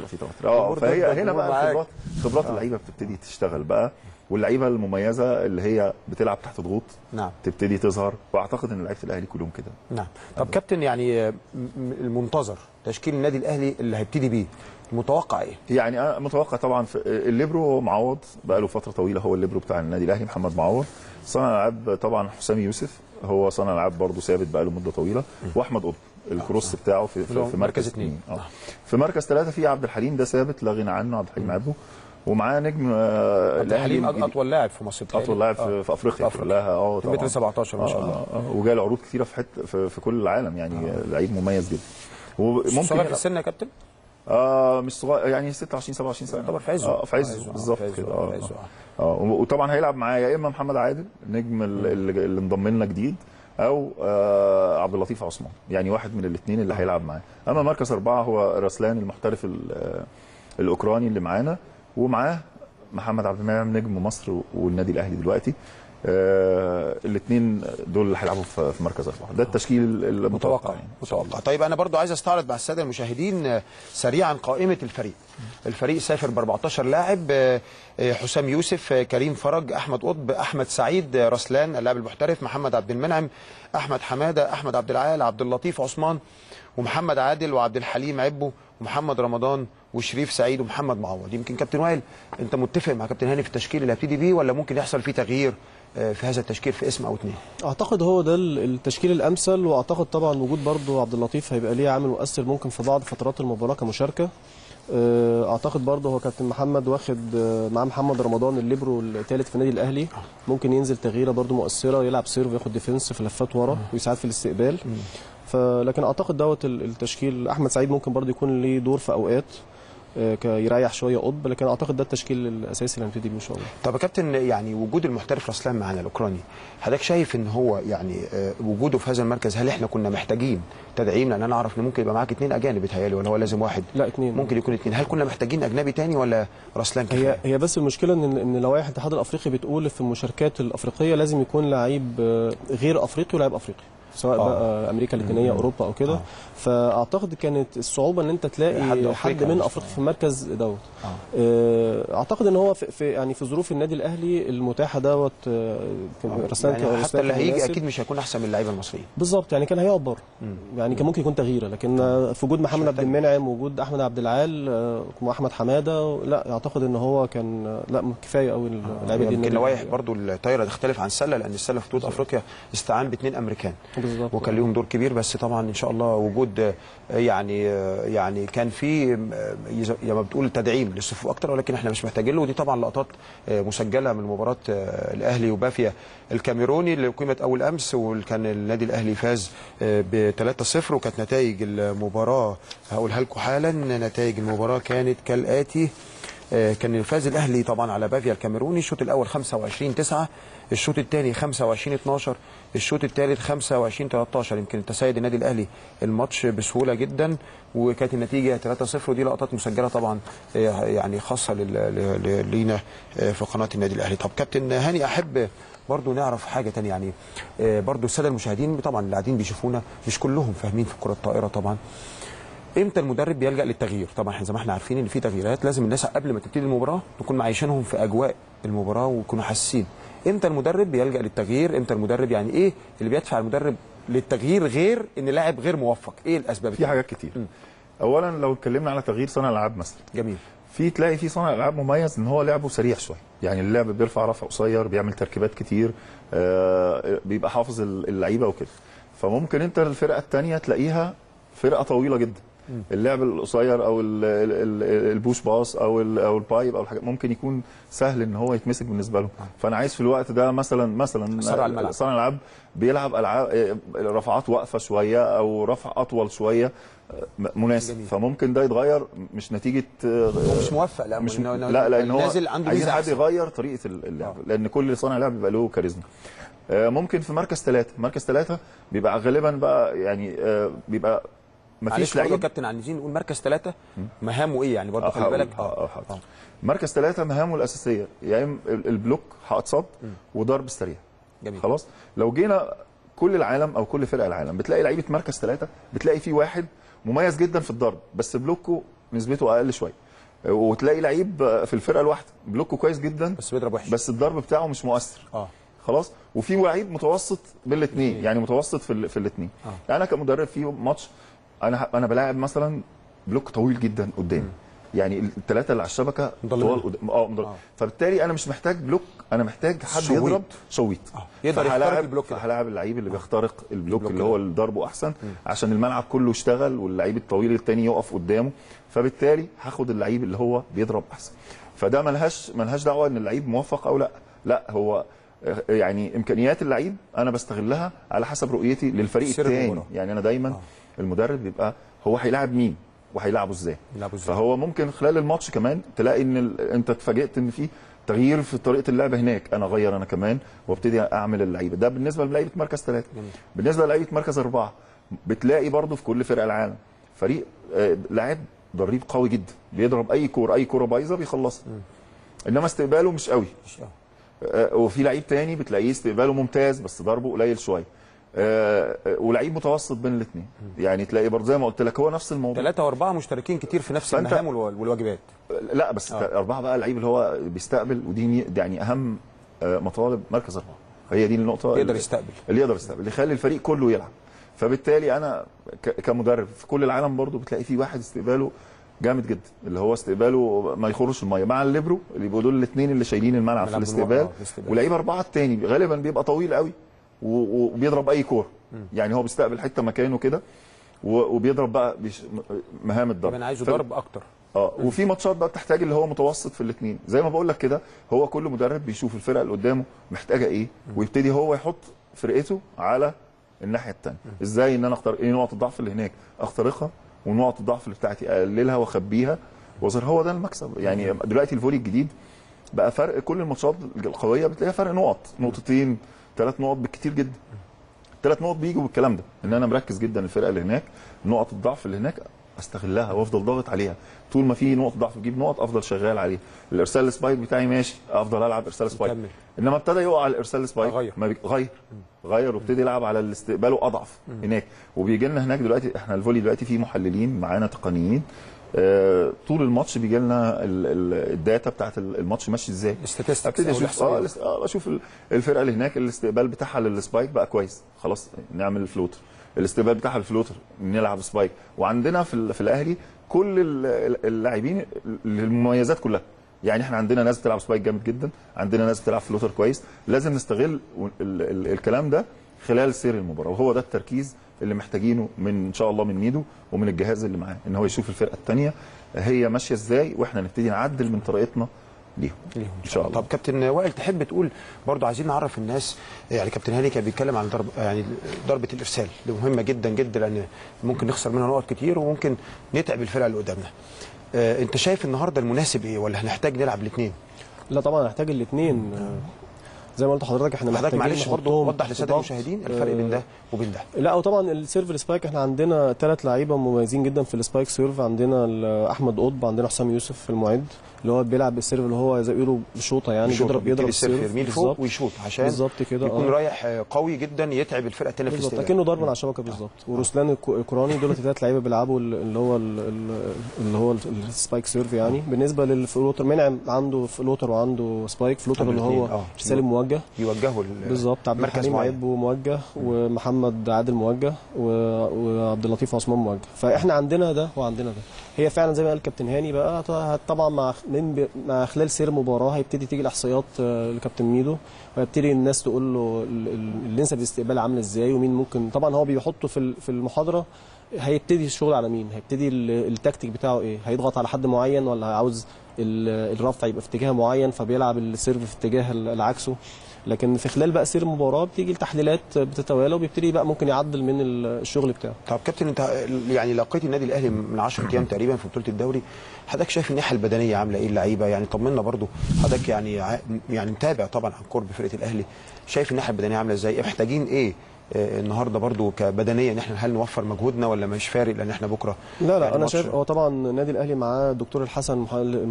Speaker 2: فهي هنا بقى خبرات اللعيبه بتبتدي تشتغل بقى، واللعيبه المميزه اللي هي بتلعب تحت ضغوط تبتدي تظهر. واعتقد ان لعيبه الاهلي كلهم كده.
Speaker 1: نعم. طب كابتن، يعني المنتظر تشكيل النادي الاهلي اللي هيبتدي بيه متوقع ايه؟
Speaker 2: يعني انا متوقع طبعا في الليبرو معوض، بقى له فتره طويله هو الليبرو بتاع النادي الاهلي، محمد معوض. صانع الالعاب طبعا حسام يوسف، هو صانع الالعاب برضه ثابت بقى له مده طويله. واحمد قطب الكروس بتاعه في مركز 2. في مركز 3 في عبد الحليم، ده ثابت لا غنى عنه، عبد الحليم عبده. ومعاه نجم
Speaker 1: عبد الحليم اطول لاعب في مصر،
Speaker 2: اطول لاعب في افريقيا كلها.
Speaker 1: طبعا متر 17 ما شاء الله.
Speaker 2: وجاله عروض كثيره في كل العالم، يعني لعيب مميز جدا.
Speaker 1: وممكن صغير في السن يا كابتن؟
Speaker 2: مش صغير، يعني 26 27 سنه
Speaker 1: يعتبر في عزه.
Speaker 2: في عزه بالظبط كده. وطبعا هيلعب معاه يا اما محمد عادل النجم اللي انضم لنا جديد، او عبد اللطيف عثمان، يعني واحد من الاثنين اللي هيلعب معاه. اما مركز 4 هو رسلان المحترف الاوكراني اللي معانا، ومعاه محمد عبد المنعم نجم مصر والنادي الاهلي دلوقتي. الاثنين دول اللي هيلعبوا في مركز 4. ده التشكيل المتوقع يعني.
Speaker 1: متوقع. طيب انا برضو عايز استعرض مع الساده المشاهدين سريعا قائمه الفريق سافر ب 14 لاعب: حسام يوسف، كريم فرج، احمد قطب، احمد سعيد، رسلان اللاعب المحترف، محمد عبد المنعم، احمد حماده، احمد عبد العال، عبد اللطيف عثمان، ومحمد عادل، وعبد الحليم عبو، ومحمد رمضان، وشريف سعيد، ومحمد معوض. يمكن كابتن وائل انت متفق مع كابتن هاني في التشكيل اللي هبتدي بيه، ولا ممكن يحصل فيه تغيير في هذا التشكيل في اسم او اثنين؟
Speaker 3: اعتقد هو ده التشكيل الامثل، واعتقد طبعا وجود برضو عبد اللطيف هيبقى ليه عامل مؤثر ممكن في بعض فترات المباراه كمشاركه. اعتقد برضه هو كابتن محمد واخد مع محمد رمضان الليبرو الثالث في النادي الاهلي، ممكن ينزل تغييره برضه مؤثره، يلعب سيرف، ياخد ديفنس في لفات ورا ويساعد في الاستقبال. لكن اعتقد دوت التشكيل. احمد سعيد ممكن برضه يكون ليه دور في اوقات يريح شويه قطب، لكن اعتقد ده التشكيل الاساسي اللي هنبتدي بيه ان شاء الله.
Speaker 1: طب يا كابتن، يعني وجود المحترف رسلان معانا الاوكراني، حضرتك شايف ان هو يعني وجوده في هذا المركز، هل احنا كنا محتاجين تدعيم؟ لان انا اعرف ان ممكن يبقى معاك 2 اجانب بيتهيألي، ولا هو لازم واحد؟
Speaker 3: لا 2.
Speaker 1: ممكن يكون 2. هل كنا محتاجين اجنبي تاني ولا رسلان كفايه؟
Speaker 3: هي بس المشكله ان لوائح الاتحاد الافريقي بتقول في المشاركات الافريقيه لازم يكون لعيب غير افريقي ولاعب افريقي، سواء بقى امريكا اللاتينيه اوروبا او كده. فاعتقد كانت الصعوبه ان انت تلاقي حد من افريقيا في المركز دوت. اعتقد ان هو في يعني في ظروف النادي الاهلي المتاحه دوت رسلان
Speaker 1: يعني حتى اللي هيجي اكيد مش هيكون احسن من اللعيبه المصريين
Speaker 3: بالظبط، يعني كان هيقعد بره، يعني كان ممكن يكون تغييره، لكن في وجود محمد عبد المنعم ووجود احمد عبد العال واحمد حماده، لا اعتقد ان هو كان لا كفايه قوي اللعيبه دي.
Speaker 1: يمكن لوائح برضو الطايره تختلف عن السله، لان السله في بطوله افريقيا استعان ب2 امريكان بالظبط، وكان ليهم دور كبير. بس طبعا ان شاء الله وجود يعني كان في زي ما بتقول تدعيم للصفوف اكتر، ولكن احنا مش محتاجين له. ودي طبعا لقطات مسجله من مباراه الاهلي وبافيا الكاميروني اللي قيمت اول امس، وكان النادي الاهلي فاز ب3-0. وكانت نتائج المباراه هقولها لكم حالا. نتائج المباراه كانت كالاتي: كان فاز الاهلي طبعا على بافيا الكاميروني، الشوط الاول 25-9، الشوط الثاني 25-12، الشوط الثالث 25-13. يمكن تسيد النادي الاهلي الماتش بسهوله جدا، وكانت النتيجه 3-0، ودي لقطات مسجله طبعا يعني خاصه لينا في قناه النادي الاهلي. طب كابتن هاني، احب برضو نعرف حاجه ثانيه، يعني برضو الساده المشاهدين طبعا اللي قاعدين بيشوفونا مش كلهم فاهمين في الكره الطائره طبعا. امتى المدرب بيلجأ للتغيير؟ طبعا احنا زي ما احنا عارفين ان في تغييرات لازم الناس قبل ما تبتدي المباراه نكون معيشينهم في اجواء المباراه ويكونوا حاسين. امتى المدرب بيلجأ للتغيير؟ امتى المدرب يعني ايه اللي بيدفع المدرب للتغيير غير ان لاعب غير موفق؟ ايه الاسباب؟
Speaker 2: في حاجات كتير. اولا لو اتكلمنا على تغيير صانع الالعاب مثلا،
Speaker 1: جميل،
Speaker 2: تلاقي في صانع العاب مميز ان هو لعبه سريع شويه، يعني اللعب بيرفع رفع قصير، بيعمل تركيبات كتير، بيبقى حافظ اللعيبه وكده. فممكن انت الفرقه الثانيه تلاقيها فرقه طويله جدا، اللعب القصير او البوش باص او البايب او الحاجات ممكن يكون سهل ان هو يتمسك بالنسبه له. فانا عايز في الوقت ده مثلا صانع العاب بيلعب العاب رفعات واقفه شويه او رفع اطول شويه مناسب. جميل. فممكن ده يتغير مش نتيجه
Speaker 1: مش موفق، لا
Speaker 2: مش لا لان هو
Speaker 1: نازل عنده
Speaker 2: عايزين حد يغير طريقه اللعب، لان كل صانع لعب بيبقى له كاريزما. ممكن في مركز 3 بيبقى غالبا بقى يعني بيبقى مفيش لعيب.
Speaker 1: كابتن عايزين نقول مركز 3 مهامه ايه يعني برضه؟ خلي بالك.
Speaker 2: مركز 3 مهامه الاساسيه يعني البلوك، حائط صد، وضرب السريع.
Speaker 1: جميل.
Speaker 2: خلاص، لو جينا كل العالم او كل فرق العالم بتلاقي لعيبه مركز 3 بتلاقي فيه واحد مميز جدا في الضرب بس بلوكه نسبته اقل شويه، وتلاقي لعيب في الفرقه الواحده بلوكه كويس جدا
Speaker 1: بس بيضرب وحش،
Speaker 2: بس الضرب بتاعه مش مؤثر. خلاص، وفي لعيب متوسط بين الاثنين، يعني متوسط في الاثنين. يعني انا كمدرب في ماتش انا بلاعب مثلا بلوك طويل جدا قدامي، يعني الثلاثه اللي على الشبكه طوال قدام. فبالتالي انا مش محتاج بلوك، انا محتاج حد يضرب شويط
Speaker 1: يقدر يخترق البلوك.
Speaker 2: فهلاعب اللعيب اللي بيخترق البلوك اللي هو اللي ضربه احسن عشان الملعب كله يشتغل واللعيب الطويل الثاني يقف قدامه، فبالتالي هاخد اللعيب اللي هو بيضرب احسن. فده ملهاش دعوه ان اللعيب موفق او لا هو يعني امكانيات اللعيب انا بستغلها على حسب رؤيتي للفريق الثاني. يعني انا دايما المدرب بيبقى هو هيلاعب مين وهيلعبه ازاي. فهو ممكن خلال الماتش كمان تلاقي ان انت اتفاجئت ان في تغيير في طريقه اللعب هناك، انا اغير انا كمان وابتدي اعمل اللعيبه. ده بالنسبه للعيبه مركز 3. بالنسبه للعيبه مركز 4 بتلاقي برضو في كل فرق العالم فريق لاعب ضريب قوي جدا بيضرب اي كوره بايظه بيخلصها، انما استقباله مش قوي. وفي لعيب تاني بتلاقيه استقباله ممتاز بس ضربه قليل شويه، ولعيب متوسط بين الاثنين. يعني تلاقي برضه زي ما قلت لك هو نفس الموضوع.
Speaker 1: 3 و4 مشتركين كتير في نفس المهام والواجبات.
Speaker 2: لا بس 4 بقى اللعيب اللي هو بيستقبل، ودي يعني اهم مطالب مركز 4، هي دي النقطه
Speaker 1: اللي يقدر يستقبل اللي
Speaker 2: يخلي الفريق كله يلعب. فبالتالي انا كمدرب في كل العالم برضه بتلاقي في واحد استقباله جامد جدا، اللي هو استقباله ما يخرش الميه، مع الليبرو اللي بيبقوا دول الاثنين اللي شايلين الملعب في الاستقبال، ولعيب 4 الثاني غالبا بيبقى طويل قوي وبيضرب اي كوره، يعني هو بيستقبل حته مكانه كده وبيضرب بقى مهام الضرب.
Speaker 1: انا عايزه ضرب اكتر.
Speaker 2: وفي ماتشات بقى بتحتاج اللي هو متوسط في الاثنين، زي ما بقول لك كده. هو كل مدرب بيشوف الفرقه اللي قدامه محتاجه ايه ويبتدي هو يحط فرقته على الناحيه الثانيه. ازاي ان انا اختار ايه نقط الضعف اللي هناك اخترقها، ونقط الضعف اللي بتاعتي اقللها واخبيها واظهر. هو ده المكسب. يعني دلوقتي الفولي الجديد بقى فرق كل الماتشات القويه بتلاقيها فرق نقط، نقطتين 3 نقط بالكتير جدا. 3 نقط بيجوا بالكلام ده، ان انا مركز جدا الفرقه اللي هناك، نقط الضعف اللي هناك استغلها وافضل ضاغط عليها طول ما في نقط ضعف بجيب نقط افضل شغال عليه. الارسال السبايك بتاعي ماشي، افضل العب ارسال سبايك. انما ابتدى يقع الارسال سبايك غير وابتدي يلعب على الاستقبال اضعف هناك. وبيجي لنا هناك دلوقتي احنا الفولي دلوقتي في محللين معانا تقنيين طول الماتش بيجي لنا الداتا بتاعت الماتش ماشي ازاي. ابتدي اشوف الفرقه اللي هناك الاستقبال بتاعها للسبايك بقى كويس، خلاص نعمل الفلوتر. الاستقبال بتاعها الفلوتر نلعب سبايك. وعندنا في الاهلي كل اللاعبين المميزات كلها. يعني احنا عندنا ناس بتلعب سبايك جامد جدا، عندنا ناس بتلعب فلوتر كويس. لازم نستغل الكلام ده خلال سير المباراه، وهو ده التركيز اللي محتاجينه من ان شاء الله من ميدو ومن الجهاز اللي معاه، ان هو يشوف الفرقه الثانيه هي ماشيه ازاي واحنا نبتدي نعدل من طريقتنا ليهم ان شاء الله.
Speaker 1: طب كابتن وائل تحب تقول برضو، عايزين نعرف الناس، يعني كابتن هاني كان بيتكلم عن ضربه الارسال دي مهمه جدا جدا، لان ممكن نخسر منها نقط كتير وممكن نتعب الفرقه اللي قدامنا. انت شايف النهارده المناسب ايه، ولا هنحتاج نلعب الاثنين؟
Speaker 3: لا طبعا هنحتاج الاثنين. زي ما قلت لحضرتك احنا
Speaker 1: حضرتك
Speaker 3: محتاجين
Speaker 1: معلش برضه وضح للساده المشاهدين الفرق بين ده وبين ده.
Speaker 3: لا وطبعا السيرف السبايك احنا عندنا 3 لعيبه مميزين جدا في السبايك سيرف. عندنا احمد قطب، عندنا حسام يوسف في المعد اللي هو بيلعب السيرف اللي هو زي ما بيقولوا بشوطه، يعني بيضرب السيرف
Speaker 1: يرميه لفوق ويشوط عشان
Speaker 3: بالظبط كده
Speaker 1: يكون رايح قوي جدا يتعب الفرقه الثانيه في الاستقبال،
Speaker 3: اكنه ضرب على الشبكه بالظبط. ورسلان الكوراني دول 3 لعيبه بيلعبوا اللي هو السبايك سيرف. يعني بالنسبه للفلوتر منعم عنده فلوتر وعنده سبايك. فلوتر اللي هو سالم موجه
Speaker 1: بيوجهه
Speaker 3: بالظبط، عبد الحليم عيب موجه، ومحمد عادل موجه، وعبد اللطيف عثمان موجه. فاحنا عندنا ده وعندنا ده. هي فعلا زي ما قال كابتن هاني بقى طبعا مع خلال سير مباراه هيبتدي تيجي الاحصائيات لكابتن ميدو، ويبتدي الناس تقول له اللينسه بالاستقبال عامله ازاي ومين ممكن. طبعا هو بيحطه في المحاضره، هيبتدي الشغل على مين، هيبتدي التكتيك بتاعه ايه، هيضغط على حد معين ولا عاوز الرفع يبقى في اتجاه معين فبيلعب السيرف في اتجاه العكسه. لكن في خلال بقى سير المباراه بتيجي التحليلات بتتوالى وبيبتدي بقى ممكن يعدل من الشغل بتاعه.
Speaker 1: طب كابتن انت يعني لقيت النادي الاهلي من 10 ايام تقريبا في بطوله الدوري، حضرتك شايف الناحيه البدنيه عامله ايه اللعيبه؟ يعني طمنا برضو حضرتك يعني متابع طبعا عن قرب فرقه الاهلي، شايف الناحيه البدنيه عامله ازاي؟ محتاجين ايه النهارده برضو كبدنيه، ان احنا هل نوفر مجهودنا ولا مش فارق لان احنا بكره؟
Speaker 3: لا يعني انا شايف هو طبعا النادي الاهلي معاه الدكتور الحسن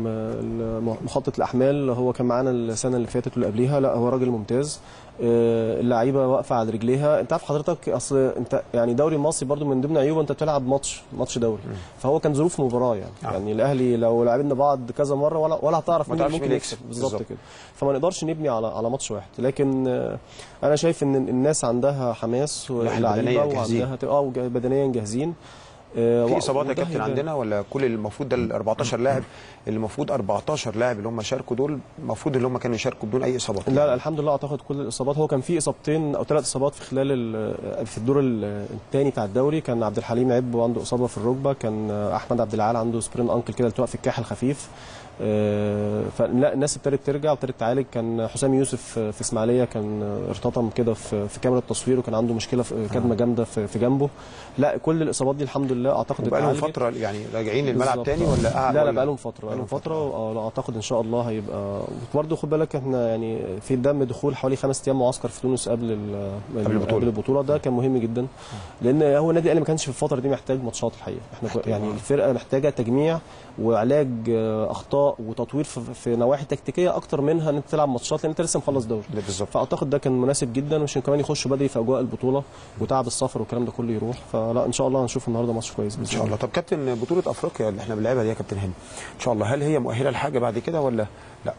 Speaker 3: مخطط الاحمال، هو كان معانا السنه اللي فاتت واللي قبليها. لا هو راجل ممتاز، اللعيبه واقفه على رجليها. انت عارف حضرتك اصل انت يعني دوري مصري برضو من ضمن عيوبه انت بتلعب ماتش دوري، فهو كان ظروف مباراه يعني الاهلي لو لعبنا بعض كذا مره ولا هتعرف مين ممكن يكسب بالظبط كده. فما نقدرش نبني على ماتش واحد. لكن انا شايف ان الناس عندها حماس واللعيبه وعندها بدنيا جاهزين.
Speaker 1: في اصابات يا كابتن عندنا ولا كل المفروض ده ال 14 لاعب اللي المفروض 14 لاعب اللي هم شاركوا دول المفروض اللي هم كانوا يشاركوا بدون اي اصابات؟
Speaker 3: لا الحمد لله اعتقد كل الاصابات. هو كان في اصابتين او 3 اصابات في خلال في الدور الثاني بتاع الدوري. كان عبد الحليم عب وعنده اصابه في الركبه، كان احمد عبد العال عنده سبرين انكل كده التواء في الكاحل الخفيف. فلا الناس ابتدت ترجع وابتدت تعالج. كان حسام يوسف في اسماعيليه كان ارتطم كده في كاميرا التصوير وكان عنده مشكله في كدمه جامده في جنبه. لا كل الاصابات دي الحمد لله اعتقد
Speaker 1: بقى لهم فتره يعني راجعين للملعب تاني ولا
Speaker 3: لا بقى لهم فتره اعتقد ان شاء الله هيبقى. برضه خد بالك احنا يعني في دخول حوالي 5 ايام معسكر في تونس قبل البطوله. ده كان مهم جدا لان هو النادي الاهلي ما كانش في الفتره دي محتاج ماتشات الحقيقه. احنا يعني الفرقه محتاجه تجميع وعلاج اخطاء وتطوير في نواحي تكتيكيه اكتر منها ان انت تلعب ماتشات لان انت لسه مخلص دوري. فاعتقد ده كان مناسب جدا عشان كمان يخشوا بدري في اجواء البطوله وتعب السفر والكلام ده كله يروح. فلا ان شاء الله هنشوف النهارده ماتش كويس
Speaker 1: ان شاء الله. طب كابتن بطوله افريقيا اللي احنا بنلعبها دي يا كابتن هاني ان شاء الله هل هي مؤهله لحاجه بعد كده ولا لا؟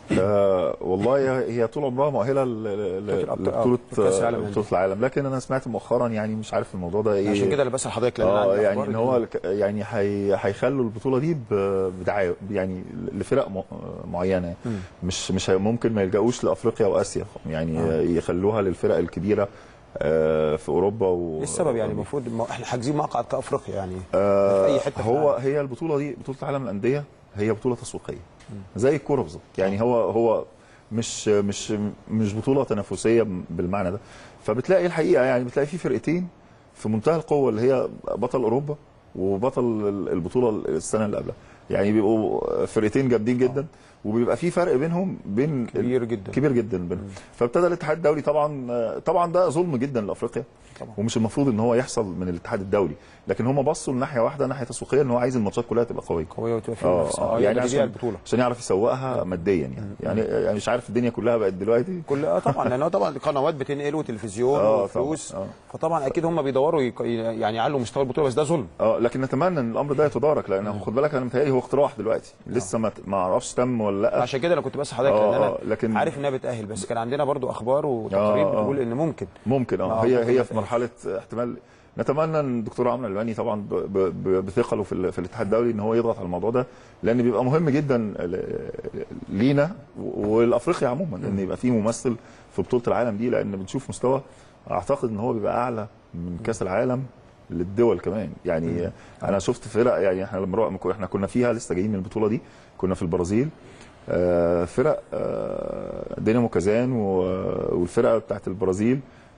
Speaker 2: والله هي طول عمرها مؤهله لبطوله العالم، لكن انا سمعت مؤخرا يعني مش عارف الموضوع ده ايه.
Speaker 1: عشان كده اللي بسال حضرتك
Speaker 2: يعني ان هو يعني هيخلوا البطوله دي بدعايه يعني لفرق معينه، مش ممكن ما يلجأوش لافريقيا واسيا يعني يخلوها للفرق الكبيره في اوروبا
Speaker 1: ايه السبب يعني؟ المفروض احنا حاجزين مقعد كافريقيا يعني في اي حته.
Speaker 2: هي البطوله دي بطوله العالم للانديه هي بطوله تسويقيه زي الكوره بالظبط. يعني هو مش بطوله تنافسيه بالمعنى ده. فبتلاقي الحقيقه يعني بتلاقي في فرقتين في منتهى القوه اللي هي بطل اوروبا وبطل البطوله السنه اللي قبلها، يعني بيبقوا فرقتين جامدين جدا وبيبقى في فرق بينهم كبير جدا بينهم. فابتدى الاتحاد الدولي طبعا ده ظلم جدا لافريقيا طبعا. ومش المفروض ان هو يحصل من الاتحاد الدولي، لكن هم بصوا لناحيه واحده ناحيه تسويقيه ان هو عايز الماتشات كلها تبقى قويه
Speaker 1: وتبقى فيها
Speaker 2: يعني عشان يعرف يسوقها ماديا يعني مش عارف الدنيا كلها بقت دلوقتي
Speaker 1: كلها طبعا لان طبعا القنوات بتنقل وتلفزيون وفلوس فطبعا اكيد هم بيدوروا يعني يعلوا مستوى البطوله بس ده ظلم.
Speaker 2: لكن نتمنى ان الامر ده يتدارك لان خد بالك انا متهيألي هو اقتراح دلوقتي لسه ما اعرفش تم ولا لا.
Speaker 1: عشان كده انا كنت بس حضرتك لان انا عارف انها بتأهل بس كان عندنا برضو اخبار وتقارير بتقول ان ممكن
Speaker 2: هي في مرحله احتمال. نتمنى ان الدكتور عمرو الألباني طبعا بثقله في الاتحاد الدولي ان هو يضغط على الموضوع ده لان بيبقى مهم جدا لينا والافريقيا عموما ان يبقى في ممثل في بطوله العالم دي لان بنشوف مستوى اعتقد ان هو بيبقى اعلى من كاس العالم للدول كمان. يعني انا شفت فرق يعني احنا كنا فيها لسه جايين من البطوله دي كنا في البرازيل فرق دينامو كازان والفرقه بتاعت البرازيل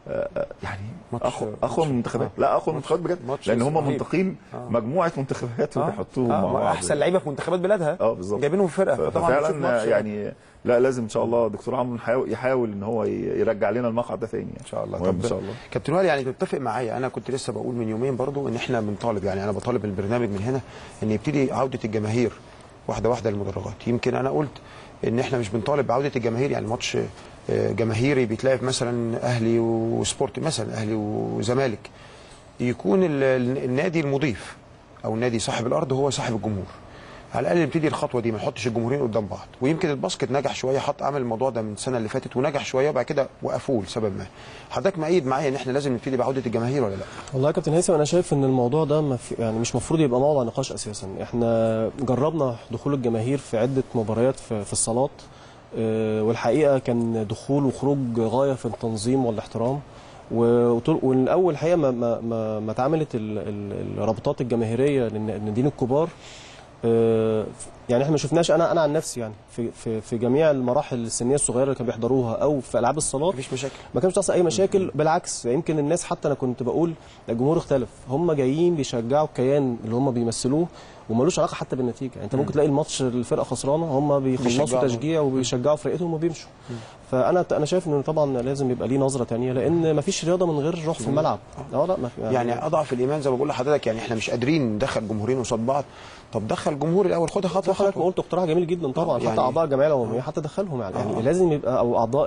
Speaker 2: يعني
Speaker 1: ماتش
Speaker 2: اقوى من المنتخبات. لا اقوى من المنتخبات بجد، لان هم
Speaker 1: رهيب.
Speaker 2: منتقين مجموعه منتخبات وبيحطوهم مع بعض.
Speaker 1: احسن لعيبه في منتخبات بلادها
Speaker 2: بالظبط،
Speaker 1: جايبينهم في فرقه.
Speaker 2: ففعلا يعني لا لازم ان شاء الله دكتور عمرو يحاول ان هو يرجع لنا المقعد ده ثاني
Speaker 1: ان شاء الله.
Speaker 2: طب ان شاء الله
Speaker 1: كابتن وائل، يعني تتفق معايا، انا كنت لسه بقول من يومين برضو ان احنا بنطالب، يعني انا بطالب البرنامج من هنا ان يبتدي عوده الجماهير واحده واحده للمدرجات. يمكن انا قلت ان احنا مش بنطالب بعوده الجماهير، يعني ماتش جماهيري بيتلعب مثلا اهلي وسبورت، مثلا اهلي وزمالك، يكون النادي المضيف او النادي صاحب الارض هو صاحب الجمهور. على الاقل نبتدي الخطوه دي، ما نحطش الجمهورين قدام بعض. ويمكن الباسكت نجح شويه، عمل الموضوع ده من السنه اللي فاتت ونجح شويه، وبعد كده وقفوه لسبب ما. حضرتك مؤيد معايا ان احنا لازم نبتدي بعوده الجماهير ولا لا؟
Speaker 3: والله يا كابتن هيثم، انا شايف ان الموضوع ده يعني مش مفروض يبقى موضوع نقاش اساسا. احنا جربنا دخول الجماهير في عده مباريات في الصالات، والحقيقه كان دخول وخروج غايه في التنظيم والاحترام. والاول الحقيقه ما اتعملت الرابطات الجماهيريه للناديين الكبار، يعني احنا ما شفناش، انا عن نفسي يعني في جميع المراحل السنيه الصغيره اللي كانوا بيحضروها او في العاب الصالات
Speaker 1: مفيش مشاكل،
Speaker 3: ما كانش بتحصل اي مشاكل. بالعكس، يمكن الناس، حتى انا كنت بقول الجمهور اختلف، هم جايين بيشجعوا الكيان اللي هم بيمثلوه ومالوش علاقه حتى بالنتيجه. يعني انت ممكن تلاقي الماتش الفرقه خسرانه، هم بيخلصوا تشجيع وبيشجعوا فرقتهم وبيمشوا. فانا شايف انه طبعا لازم يبقى ليه نظره ثانيه، لان ما فيش رياضه من غير روح في الملعب. لا
Speaker 1: يعني اضعف الايمان زي ما بقول لحضرتك، يعني احنا مش قادرين ندخل جمهورين قصاد بعض. طب دخل جمهور الاول، خدها خطوه
Speaker 3: حضرتك قلت اقتراح جميل جدا طبعا، يعني حتى اعضاء الجمعيه العموميه حتى دخلهم يعني لازم يبقى، او اعضاء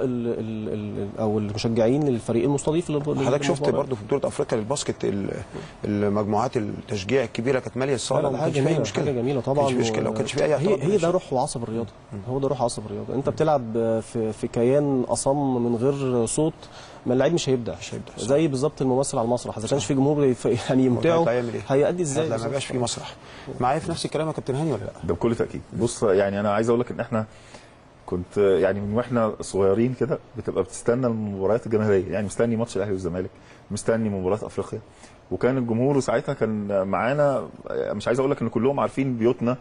Speaker 3: او المشجعين للفريق المستضيف.
Speaker 1: حضرتك شفت برضو في بطوله افريقيا للباسكت المجموعات التشجيع الكبيره كانت ماليه الصاله، ما كانش فيها مشكله.
Speaker 3: حاجه جميله طبعا،
Speaker 1: مش مشكله، وما كانش فيها اي اعتراض.
Speaker 3: هي ده روح وعصب الرياضه، هو ده روح وعصب الرياضه. انت بتلعب في كيان اصم من غير صوت، ما اللعيب مش هيبدع زي بالظبط الممثل على المسرح. اذا كانش في جمهور يعني يمتعه هيأدي ازاي؟
Speaker 1: ما بقاش في مسرح. معايا في نفس الكلام يا كابتن هاني ولا لا؟
Speaker 2: ده بكل تاكيد. بص، يعني انا عايز اقول لك ان احنا كنت يعني من واحنا صغيرين كده بتبقى بتستنى المباريات الجماهيريه، يعني مستني ماتش الاهلي والزمالك، مستني مباريات افريقيا، وكان الجمهور ساعتها كان معانا. مش عايز اقول لك ان كلهم عارفين بيوتنا،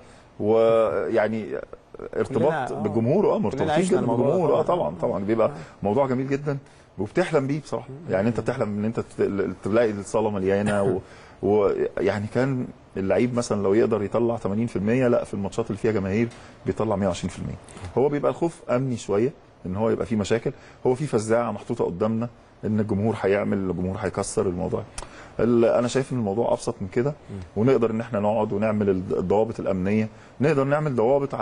Speaker 2: ويعني ارتباط بالجمهور، مرتبطين جدا بالجمهور. طبعا بيبقى موضوع جميل جدا وبتحلم بيه بصراحه. يعني انت بتحلم ان انت تلاقي الصاله مليانه ويعني كان اللعيب مثلا لو يقدر يطلع 80%، لا في الماتشات اللي فيها جماهير بيطلع 120%. هو بيبقى الخوف امني شويه ان هو يبقى فيه مشاكل، هو في فزاعه محطوطه قدامنا ان الجمهور هيعمل، الجمهور هيكسر الموضوع. انا شايف ان الموضوع ابسط من كده، ونقدر ان احنا نقعد ونعمل الضوابط الامنيه، نقدر نعمل ضوابط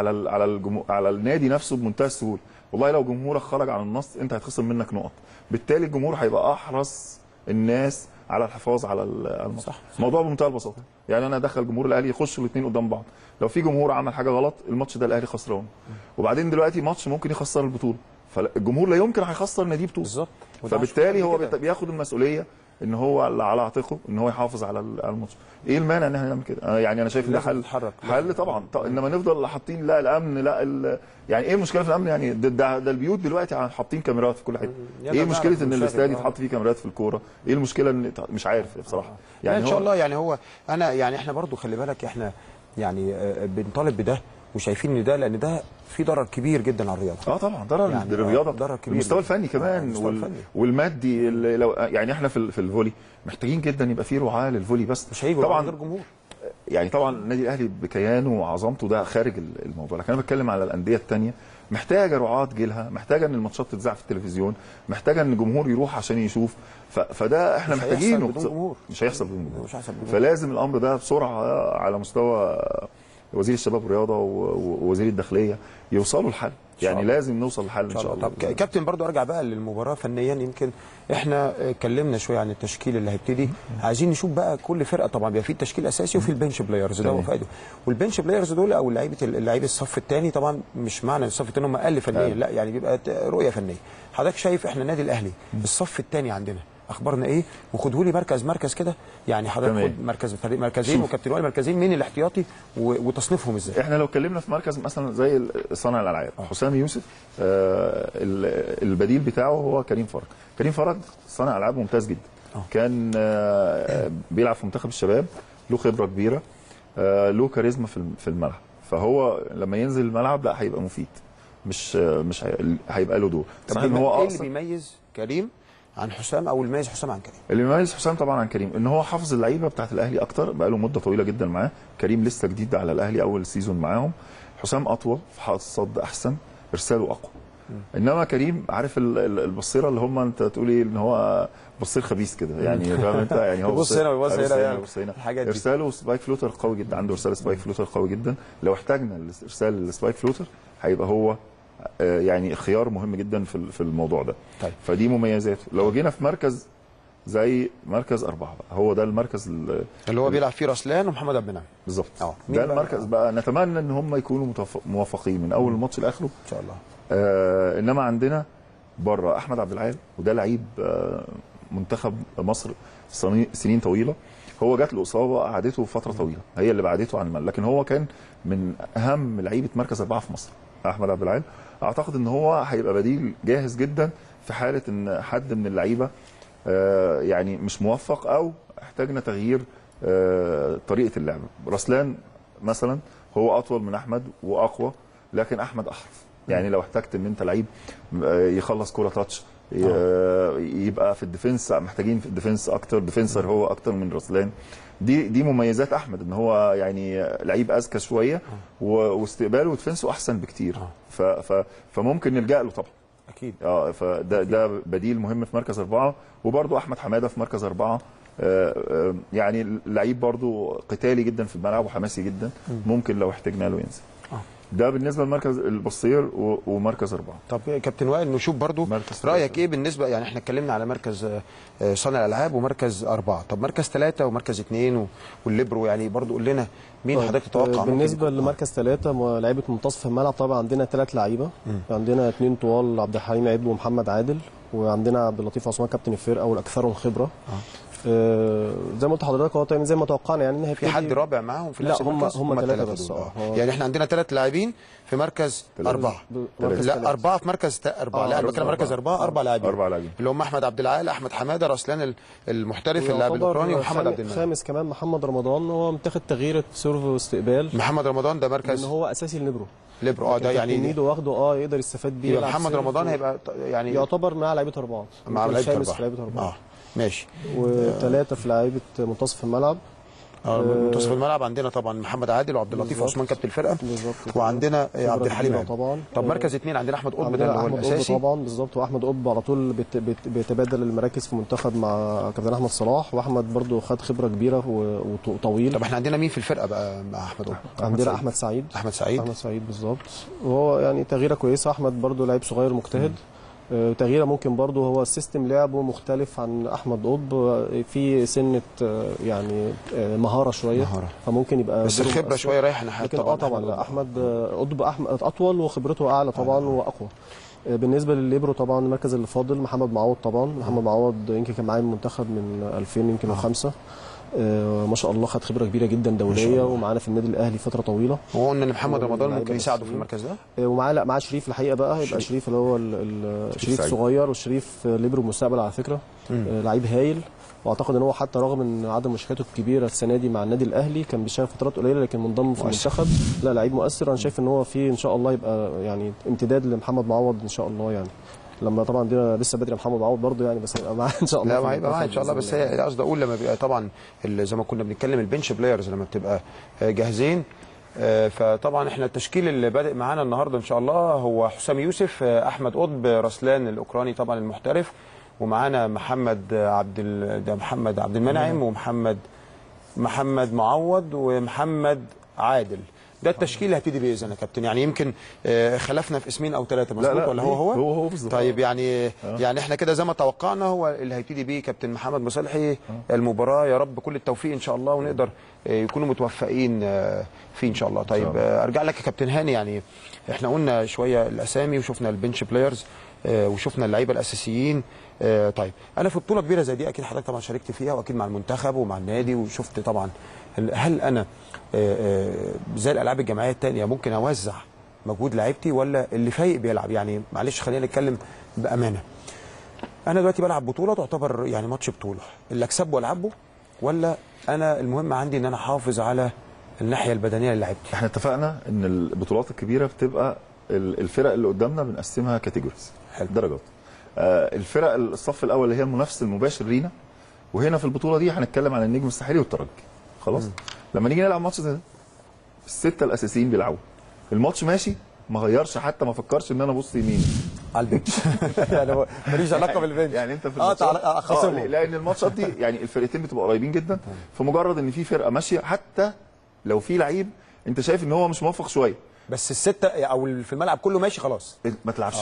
Speaker 2: على النادي نفسه بمنتهى السهوله. والله لو جمهورك خرج عن النص انت هيتخصم منك نقط، بالتالي الجمهور هيبقى احرص الناس على الحفاظ على الماتش. الموضوع بمنتهى البساطه. يعني انا ادخل جمهور الاهلي يخشوا الاثنين قدام بعض، لو في جمهور عمل حاجه غلط الماتش ده الاهلي خسران، وبعدين دلوقتي ماتش ممكن يخسر البطوله، فالجمهور لا يمكن هيخسر ناديه بطوله
Speaker 1: بالظبط.
Speaker 2: فبالتالي هو بياخد المسؤوليه ان هو على عاتقه ان هو يحافظ على الماتش. ايه المانع ان احنا نعمل كده؟ يعني انا شايف ان ده حل طبعا. انما نفضل حاطين لا الامن لا يعني ايه المشكله في الامن؟ يعني ده البيوت دلوقتي حاطين كاميرات في كل حته. ايه مشكله ان الاستاد يتحط فيه كاميرات في الكوره؟ ايه المشكله ان مش عارف بصراحه.
Speaker 1: يعني ان شاء الله يعني هو انا يعني احنا برضو خلي بالك احنا يعني بنطالب بده وشايفين ان ده، لان ده في ضرر كبير جدا على الرياضه.
Speaker 2: طبعا ضرر يعني للرياضه،
Speaker 1: ضرر كبير،
Speaker 2: المستوى الفني كمان والمادي. لو يعني احنا في الفولي محتاجين جدا يبقى في رعاه للفولي، بس
Speaker 1: مش هيجوا
Speaker 2: طبعا
Speaker 1: غير جمهور.
Speaker 2: يعني طبعا النادي الاهلي بكيانه وعظمته ده خارج الموضوع، لكن انا بتكلم على الانديه الثانيه، محتاجه رعاه تجيلها، محتاجه ان الماتشات تتذاع في التلفزيون، محتاجه ان الجمهور يروح عشان يشوف. فده احنا محتاجينه. مش هيحصل بدون جمهور. فلازم الامر ده بسرعه على مستوى وزير الشباب والرياضه ووزير الداخليه يوصلوا لحل. يعني لازم نوصل لحل ان شاء الله.
Speaker 1: طب كابتن برضو ارجع بقى للمباراه فنيا. يمكن احنا اتكلمنا شويه عن التشكيل اللي هيبتدي، عايزين نشوف بقى كل فرقه. طبعا بيبقى في التشكيل الاساسي وفي البنش بلايرز ده وفائده، والبنش بلايرز دول او اللعيبه الصف الثاني. طبعا مش معنى الصف الثاني هم اقل فنيا، لا يعني بيبقى رؤيه فنيه. حضرتك شايف احنا النادي الاهلي الصف الثاني عندنا اخبارنا ايه؟ وخدوا لي مركز كده، يعني حضرتك خد مركزين وكابتن وائل مركزين، مين الاحتياطي وتصنيفهم ازاي؟
Speaker 2: احنا لو اتكلمنا في مركز مثلا زي صانع الالعاب حسام يوسف، البديل بتاعه هو كريم فرج صانع العاب ممتاز جدا. كان بيلعب في منتخب الشباب، له خبره كبيره، له كاريزما في الملعب، فهو لما ينزل الملعب لا هيبقى مفيد، مش هيبقى له دور.
Speaker 1: طب هو ايه اللي بيميز كريم عن حسام او اللي يميز حسام عن كريم؟
Speaker 2: اللي بيميز حسام طبعا عن كريم ان هو حافظ اللعيبه بتاعت الاهلي اكتر، بقى له مده طويله جدا معاه. كريم لسه جديد على الاهلي، اول سيزون معاهم. حسام اطول، في حائط الصد احسن، ارساله اقوى. انما كريم عارف البصيره اللي هم انت تقولي ان هو بصير خبيث كده يعني، فاهم انت يعني هو
Speaker 1: بص هنا ويبص هنا يعني
Speaker 2: الحاجات دي. ارساله سبايك فلوتر قوي جدا، عنده ارسال سبايك فلوتر قوي جدا. لو احتاجنا ارسال السبايك فلوتر هيبقى هو يعني خيار مهم جدا في الموضوع ده.
Speaker 1: طيب.
Speaker 2: فدي مميزاته. لو جينا في مركز زي مركز 4 بقى، هو ده المركز
Speaker 1: اللي هو بيلعب فيه رسلان ومحمد عبد المنعم
Speaker 2: بالظبط. ده المركز بقى نتمنى ان هم يكونوا موفقين من اول الماتش لاخره
Speaker 1: ان شاء الله.
Speaker 2: انما عندنا بره احمد عبد العال، وده لعيب منتخب مصر سنين طويله. هو جات له اصابه قعدته فتره طويله، هي اللي بعدته عن المال، لكن هو كان من اهم لعيبه مركز 4 في مصر احمد عبد العال. اعتقد ان هو هيبقى بديل جاهز جدا في حاله ان حد من اللعيبه يعني مش موفق او احتاجنا تغيير طريقه اللعب. رسلان مثلا هو اطول من احمد واقوى، لكن احمد احرف. يعني لو احتجت ان انت لعيب يخلص كوره تاتش، يبقى في الديفنس، محتاجين في الديفنس اكتر، ديفنسر هو اكتر من رسلان. دي مميزات احمد، ان هو يعني لعيب اذكى شويه واستقباله وديفنسه احسن بكتير. فممكن نلجا له طبعا
Speaker 1: اكيد.
Speaker 2: فده بديل مهم في مركز 4. وبرده احمد حماده في مركز 4 يعني لعيب برده قتالي جدا في الملعب وحماسي جدا، ممكن لو احتاجنا له ينزل. ده بالنسبه لمركز البصير ومركز 4.
Speaker 1: طب كابتن وائل، نشوف برضو رايك ايه بالنسبه، يعني احنا اتكلمنا على مركز صانع الالعاب ومركز 4، طب مركز 3 ومركز 2 والليبرو، يعني برضو قول لنا مين حضرتك تتوقع؟
Speaker 3: بالنسبه لمركز 3 لعيبه منتصف الملعب، طبعا عندنا 3 لعيبه. عندنا 2 طوال، عبد الحليم عبد ومحمد عادل، وعندنا عبد اللطيف عثمان كابتن الفرقه والاكثرهم خبره. زي ما قلت لحضرتك، هو زي ما توقعنا يعني ان هي
Speaker 1: في حد رابع معاهم في
Speaker 3: نفس المركز؟ لا، هم 3 بس.
Speaker 1: يعني احنا عندنا 3 لاعبين في مركز 4. لا 4 في مركز 4. لا انا بتكلم مركز 4 لاعبين اللي هم احمد عبد العال، احمد حماده، رسلان المحترف اللاعب الاوكراني، ومحمد عبد المنعم.
Speaker 3: خامس كمان محمد رمضان، هو متاخد تغيير سيرف واستقبال.
Speaker 1: محمد رمضان ده مركز
Speaker 3: ان هو اساسي الليبرو.
Speaker 1: ده يعني
Speaker 3: تلميذه واخده يقدر يستفاد بيه.
Speaker 1: يبقى محمد رمضان هيبقى يعني
Speaker 3: يعتبر مع لعيبه 4،
Speaker 1: مع لعيبه
Speaker 3: 4.
Speaker 1: ماشي.
Speaker 3: و3 في لعيبه منتصف الملعب.
Speaker 1: منتصف الملعب عندنا طبعا محمد عادل وعبد اللطيف عثمان كابتن الفرقه، وعندنا عبد الحليم
Speaker 3: طبعا.
Speaker 1: طب مركز 2 عندنا احمد قطب، ده اللي هو الاساسي
Speaker 3: طبعا بالظبط. واحمد قطب على طول بيتبادل المراكز في المنتخب مع كابتن احمد صلاح، واحمد برضو خد خبره كبيره وطويل.
Speaker 1: طب احنا عندنا مين في الفرقه بقى مع احمد قطب؟
Speaker 3: عندنا احمد سعيد بالظبط، وهو يعني تغييره كويسه. احمد برضو لعيب صغير مجتهد. تغييره ممكن برضه، هو السيستم لعبه مختلف عن احمد قطب، في سنه يعني مهاره شويه، فممكن يبقى
Speaker 1: بس الخبره شويه رايحه ناحيه
Speaker 3: طبعا. لا احمد قطب اطول وخبرته اعلى طبعا واقوى. بالنسبه للليبرو طبعا المركز اللي فاضل محمد معوض طبعا. محمد معوض يمكن كان معايا المنتخب من 2000 يمكن و5. ما شاء الله خد خبره كبيره جدا دوليه، ومعانا في النادي الاهلي فتره طويله.
Speaker 1: هو قلنا ان محمد رمضان ممكن يساعده في المركز ده،
Speaker 3: ومعاه شريف الحقيقه بقى، هيبقى شريف اللي هو شريف صغير، وشريف ليبرو مستقبل على فكره. لعيب هايل، واعتقد ان هو حتى رغم ان عدم مشاركته الكبيره السنه دي مع النادي الاهلي، كان بيشارك فترات قليله لكن منضم في المنتخب. لا لعيب مؤثر. انا شايف ان هو في ان شاء الله يبقى يعني امتداد لمحمد معوض ان شاء الله، يعني لما طبعا دي لسه بدري محمد معوض برضه يعني، بس هيبقى معاه ان شاء الله.
Speaker 1: لا هيبقى معاه ان شاء الله، بس هي قصدي اقول لما بيبقى طبعا زي ما كنا بنتكلم البنش بلايرز لما بتبقى جاهزين. فطبعا احنا التشكيل اللي بادئ معانا النهارده ان شاء الله هو حسام يوسف، احمد قطب، رسلان الاوكراني طبعا المحترف، ومعانا محمد عبد المنعم، ومحمد معوض، ومحمد عادل. ده التشكيل اللي هبتدي بيه يا كابتن. يعني يمكن خلفنا في اسمين او 3 مظبوط ولا هو
Speaker 2: بالظبط.
Speaker 1: طيب يعني يعني احنا كده زي ما توقعنا هو اللي هيبتدي بيه كابتن محمد مصلحي المباراه. يا رب كل التوفيق ان شاء الله، ونقدر يكونوا متوفقين فيه ان شاء الله. طيب ارجع لك يا كابتن هاني، يعني احنا قلنا شويه الاسامي وشفنا البنش بلايرز وشفنا اللعيبه الاساسيين. طيب انا في بطوله كبيره زي دي اكيد حضرتك طبعا شاركت فيها، واكيد مع المنتخب ومع النادي، وشفت طبعا هل انا زي الالعاب الجماعيه الثانيه ممكن اوزع مجهود لعيبتي، ولا اللي فايق بيلعب؟ يعني معلش خلينا نتكلم بامانه. انا دلوقتي بلعب بطوله تعتبر يعني ماتش بطوله، اللي اكسبه والعبه، ولا انا المهم عندي ان انا احافظ على الناحيه البدنيه للعيبتي؟
Speaker 2: احنا اتفقنا ان البطولات الكبيره بتبقى الفرق اللي قدامنا بنقسمها كاتيجوريز، درجات. الفرق الصف الاول اللي هي المنافس المباشر لينا، وهنا في البطوله دي هنتكلم عن النجم الساحلي والترجي. خلاص. لما نيجي نلعب ماتش زي ده السته الاساسيين بيلعبوا، الماتش ماشي، ما غيرش حتى، ما فكرش ان انا ابص يمين
Speaker 1: على البنش يعني ماليش علاقه بالبنش
Speaker 2: يعني انت في الماتشات لان الماتشات دي يعني الفرقتين بتبقى قريبين جدا، فمجرد ان في فرقه ماشيه حتى لو في لعيب انت شايف ان هو مش موفق شويه،
Speaker 1: بس السته او في الملعب كله ماشي خلاص
Speaker 2: ما تلعبش.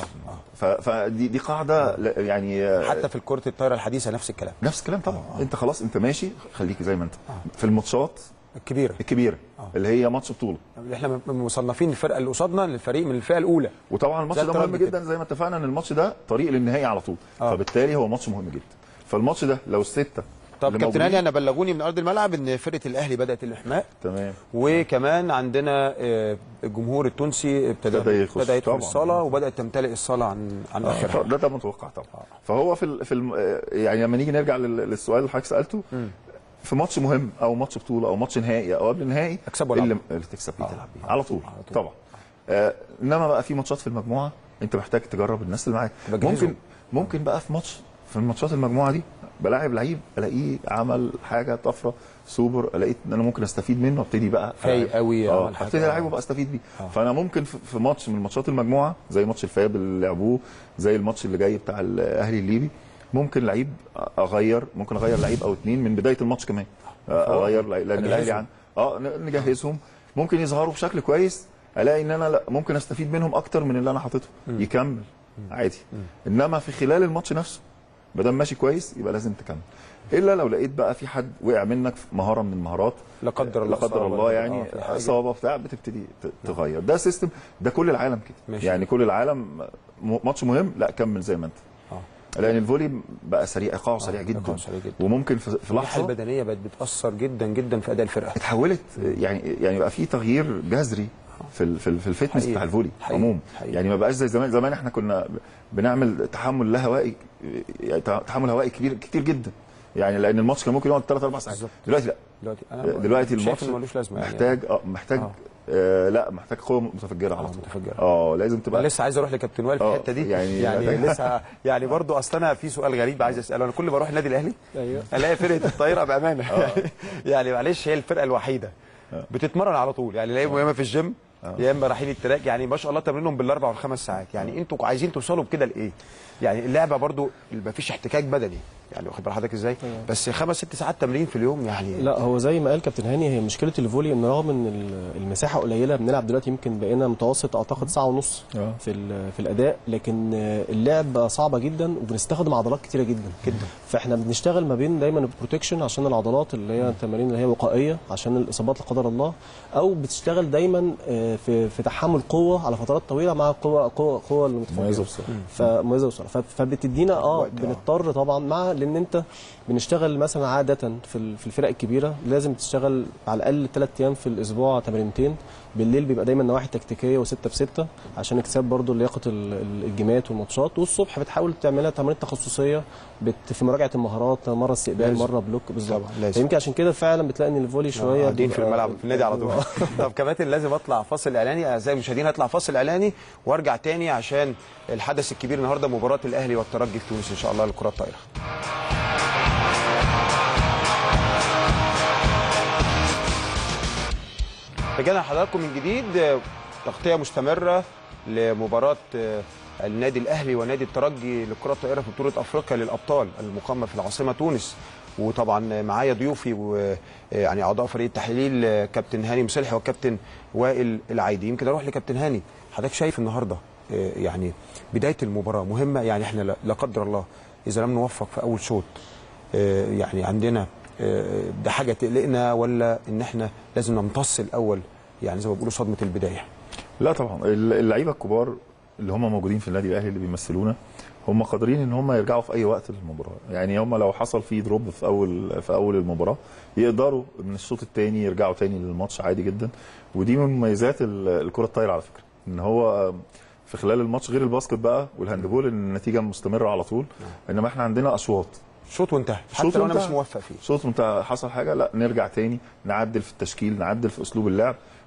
Speaker 2: فدي قاعده يعني
Speaker 1: حتى في الكره الطايره الحديثه نفس الكلام.
Speaker 2: نفس الكلام طبعا. انت خلاص انت ماشي، خليك زي ما انت. في الماتشات الكبيره اللي هي ماتش بطوله،
Speaker 1: احنا مصنفين الفرقه اللي قصادنا للفريق من الفئه الاولى،
Speaker 2: وطبعا الماتش ده مهم جدا زي ما اتفقنا ان الماتش ده طريق للنهائي على طول. فبالتالي هو ماتش مهم جدا. فالماتش ده لو السته.
Speaker 1: طب كابتن هاني، انا بلغوني من ارض الملعب ان فرقه الاهلي بدات الاحماء.
Speaker 2: تمام.
Speaker 1: وكمان عندنا الجمهور التونسي ابتدى يدخل الصاله وبدات تمتلئ الصاله عن اخرها.
Speaker 2: ده متوقع طبعا. فهو يعني لما نيجي نرجع للسؤال اللي حضرتك سالته، في ماتش مهم او ماتش بطوله او ماتش نهائي او قبل النهائي
Speaker 1: اكسبه
Speaker 2: اللي تكسب فيه تلعب بيه على طول طبعا. انما بقى في ماتشات في المجموعه انت محتاج تجرب الناس اللي معاك. ممكن بقى في الماتشات المجموعه دي بلاعب لعيب الاقيه عمل حاجه طفره سوبر، الاقيت ان انا ممكن استفيد منه، ابتدي بقى
Speaker 1: فايق قوي
Speaker 2: ابتدي العبه بقى استفيد بيه. فانا ممكن في ماتش من ماتشات المجموعه زي ماتش الفاب اللي لعبوه، زي الماتش اللي جاي بتاع الاهلي الليبي، ممكن اغير لعيب او اتنين من بدايه الماتش كمان، اغير لان الاهلي نجهزهم ممكن يظهروا بشكل كويس، الاقي ان انا لا ممكن استفيد منهم اكتر من اللي انا حاططهم، يكمل عادي. انما في خلال الماتش نفسه ما دام ماشي كويس يبقى لازم تكمل، الا لو لقيت بقى في حد وقع منك في مهاره من المهارات
Speaker 1: لا قدر الله
Speaker 2: يعني اصابه بتاع بتبتدي تغير. ده سيستم، ده كل العالم كده يعني، كل العالم ماتش مهم لا كمل زي ما انت. لان الفولي بقى سريع، ايقاعه سريع جدا، وممكن في لحظه
Speaker 1: الناحيه البدنيه بقت بتاثر جدا جدا في اداء الفرقه،
Speaker 2: اتحولت يعني بقى في تغيير جذري في الفتنس بتاع الفولي عموما. يعني ما بقاش زي زمان احنا كنا بنعمل تحمل هوائي كتير جدا، يعني لان الماتش كان ممكن يقعد 3-4 ساعات. دلوقتي لا، دلوقتي الماتش محتاج لا محتاج قوه متفجره على طول. لازم تبقى.
Speaker 1: لسه عايز اروح لكابتن وائل في الحته دي يعني لسه يعني برضو اصل انا في سؤال غريب عايز اساله. انا كل ما اروح النادي الاهلي الاقي فرقه الطايره بامانه يعني معلش هي الفرقه الوحيده بتتمرن على طول، يعني لا اما في الجيم يا اما رايحين التراك، يعني ما شاء الله تمرينهم بال4 وال5 ساعات. يعني انتوا عايزين توصلوا بكده لايه؟ يعني اللعبه برضو ما فيش احتكاك بدني، يعني واخد بال حضرتك ازاي؟ بس 5-6 ساعات تمرين في اليوم يعني.
Speaker 3: لا هو زي ما قال كابتن هاني، هي مشكله الفولي ان رغم ان المساحه قليله، بنلعب دلوقتي يمكن بقينا متوسط اعتقد ساعه ونص في الاداء، لكن اللعب صعبه جدا وبنستخدم عضلات كتيره جدا. فاحنا بنشتغل ما بين دايما البروتكشن عشان العضلات اللي هي التمارين اللي هي وقائيه عشان الاصابات لا قدر الله، او بتشتغل دايما في تحمل قوه على فترات طويله مع قوه المتفجره فمميزه بسرعه. فبتدينا بنضطر طبعا لان انت بنشتغل مثلا عاده في الفرق الكبيره لازم تشتغل على الاقل 3 ايام في الاسبوع تمرينتين، بالليل بيبقى دايما نواحي تكتيكيه و6 في 6 عشان اكتساب برضو لياقه الجيمات والماتشات، والصبح بتحاول تعملها تمارين تخصصيه في مراجعه المهارات، مره استقبال مره بلوك بالظبط. يمكن عشان كده فعلا بتلاقي ان الفولي شويه
Speaker 1: قاعدين في الملعب في النادي على طول. طب كباتن لازم اطلع فاصل اعلاني اعزائي المشاهدين، هطلع فاصل اعلاني وارجع تاني عشان الحدث الكبير النهارده مباراه الاهلي والترجي في تونس ان شاء الله للكره الطايره. رجعنا لحضراتكم من جديد، تغطيه مستمره لمباراه النادي الاهلي ونادي الترجي للكره الطائره في بطوله افريقيا للابطال المقامه في العاصمه تونس. وطبعا معايا ضيوفي ويعني اعضاء فريق التحليل كابتن هاني مصلحي والكابتن وائل العايدي. يمكن اروح لكابتن هاني، حضرتك شايف النهارده يعني بدايه المباراه مهمه، يعني احنا لا قدر الله اذا لم نوفق في اول شوط يعني عندنا ده حاجه تقلقنا، ولا ان احنا لازم نمتص الاول يعني زي ما بيقولوا صدمه البدايه؟
Speaker 2: لا طبعا، اللعيبه الكبار اللي هم موجودين في النادي الاهلي اللي بيمثلونا هم قادرين ان هم يرجعوا في اي وقت للمباراه. يعني هم لو حصل فيه دروب في اول المباراه يقدروا من الشوط الثاني يرجعوا ثاني للماتش عادي جدا. ودي من مميزات الكره الطايره على فكره، ان هو في خلال الماتش غير الباسكت بقى والهاندبول النتيجه مستمره على طول، انما احنا عندنا اشواط
Speaker 1: شوط وانتهى، حتى لو انا مش موفق فيه
Speaker 2: شوط وانتهى حصل حاجه لا نرجع تاني نعدل في التشكيل، نعدل في اسلوب اللعب،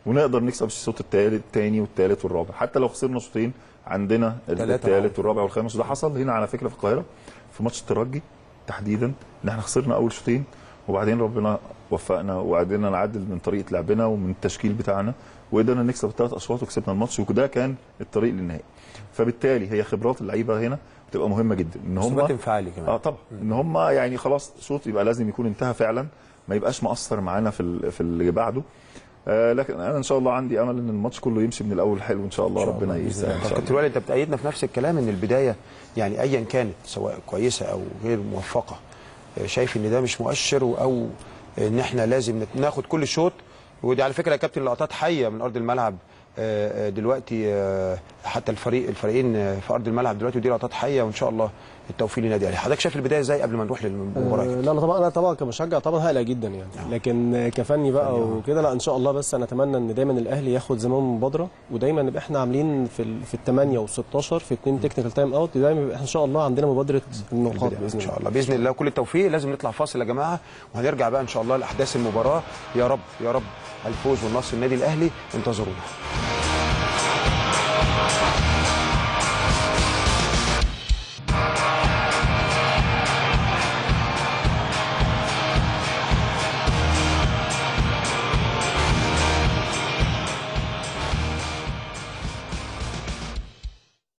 Speaker 2: ونقدر نكسب الشوط الثاني والثالث والرابع. حتى لو خسرنا شوطين عندنا الثالث والرابع والخامس، وده حصل هنا على فكره في القاهره في ماتش الترجي تحديدا، ان احنا خسرنا اول شوطين وبعدين ربنا وفقنا وقدرنا نعدل من طريقه لعبنا ومن التشكيل بتاعنا وقدرنا نكسب الثلاث اشواط وكسبنا الماتش، وده كان الطريق للنهائي. فبالتالي هي خبرات اللعيبه هنا بتبقى مهمه جدا، ان هم
Speaker 1: ثبات انفعالي كمان.
Speaker 2: طبعا ان هم يعني خلاص شوط يبقى لازم يكون انتهى فعلا، ما يبقاش مؤثر معانا في اللي بعده. لكن انا ان شاء الله عندي امل ان الماتش كله يمشي من الاول حلو ان شاء الله، ربنا يسهل.
Speaker 1: كابتن وائل، انت بتأيدنا في نفس الكلام ان البدايه يعني ايا كانت سواء كويسه او غير موفقه، شايف ان ده مش مؤشر او ان احنا لازم ناخد كل شوط. ودي على فكره يا كابتن لقطات حيه من ارض الملعب دلوقتي، حتى الفريقين في ارض الملعب دلوقتي، ودي لقطات حيه وان شاء الله التوفيق للنادي الاهلي. حضرتك شايف البدايه ازاي قبل ما نروح للمباراه؟
Speaker 3: لا انا طبعا كمشجع طبعا هقلق جدا يعني، لكن كفني بقى وكده لا ان شاء الله. بس انا اتمنى ان دايما الاهلي ياخد زمام مبادره، ودايما نبقى احنا عاملين في ال8 وال16 في 2 تكنيكال تايم اوت، دايما يبقى ان شاء الله عندنا مبادره النقاط
Speaker 1: ان شاء الله. باذن الله كل التوفيق. لازم نطلع فاصل يا جماعه وهنرجع بقى ان شاء الله لاحداث المباراه. يا رب يا رب الفوز والنصر النادي الاهلي، انتظرونا.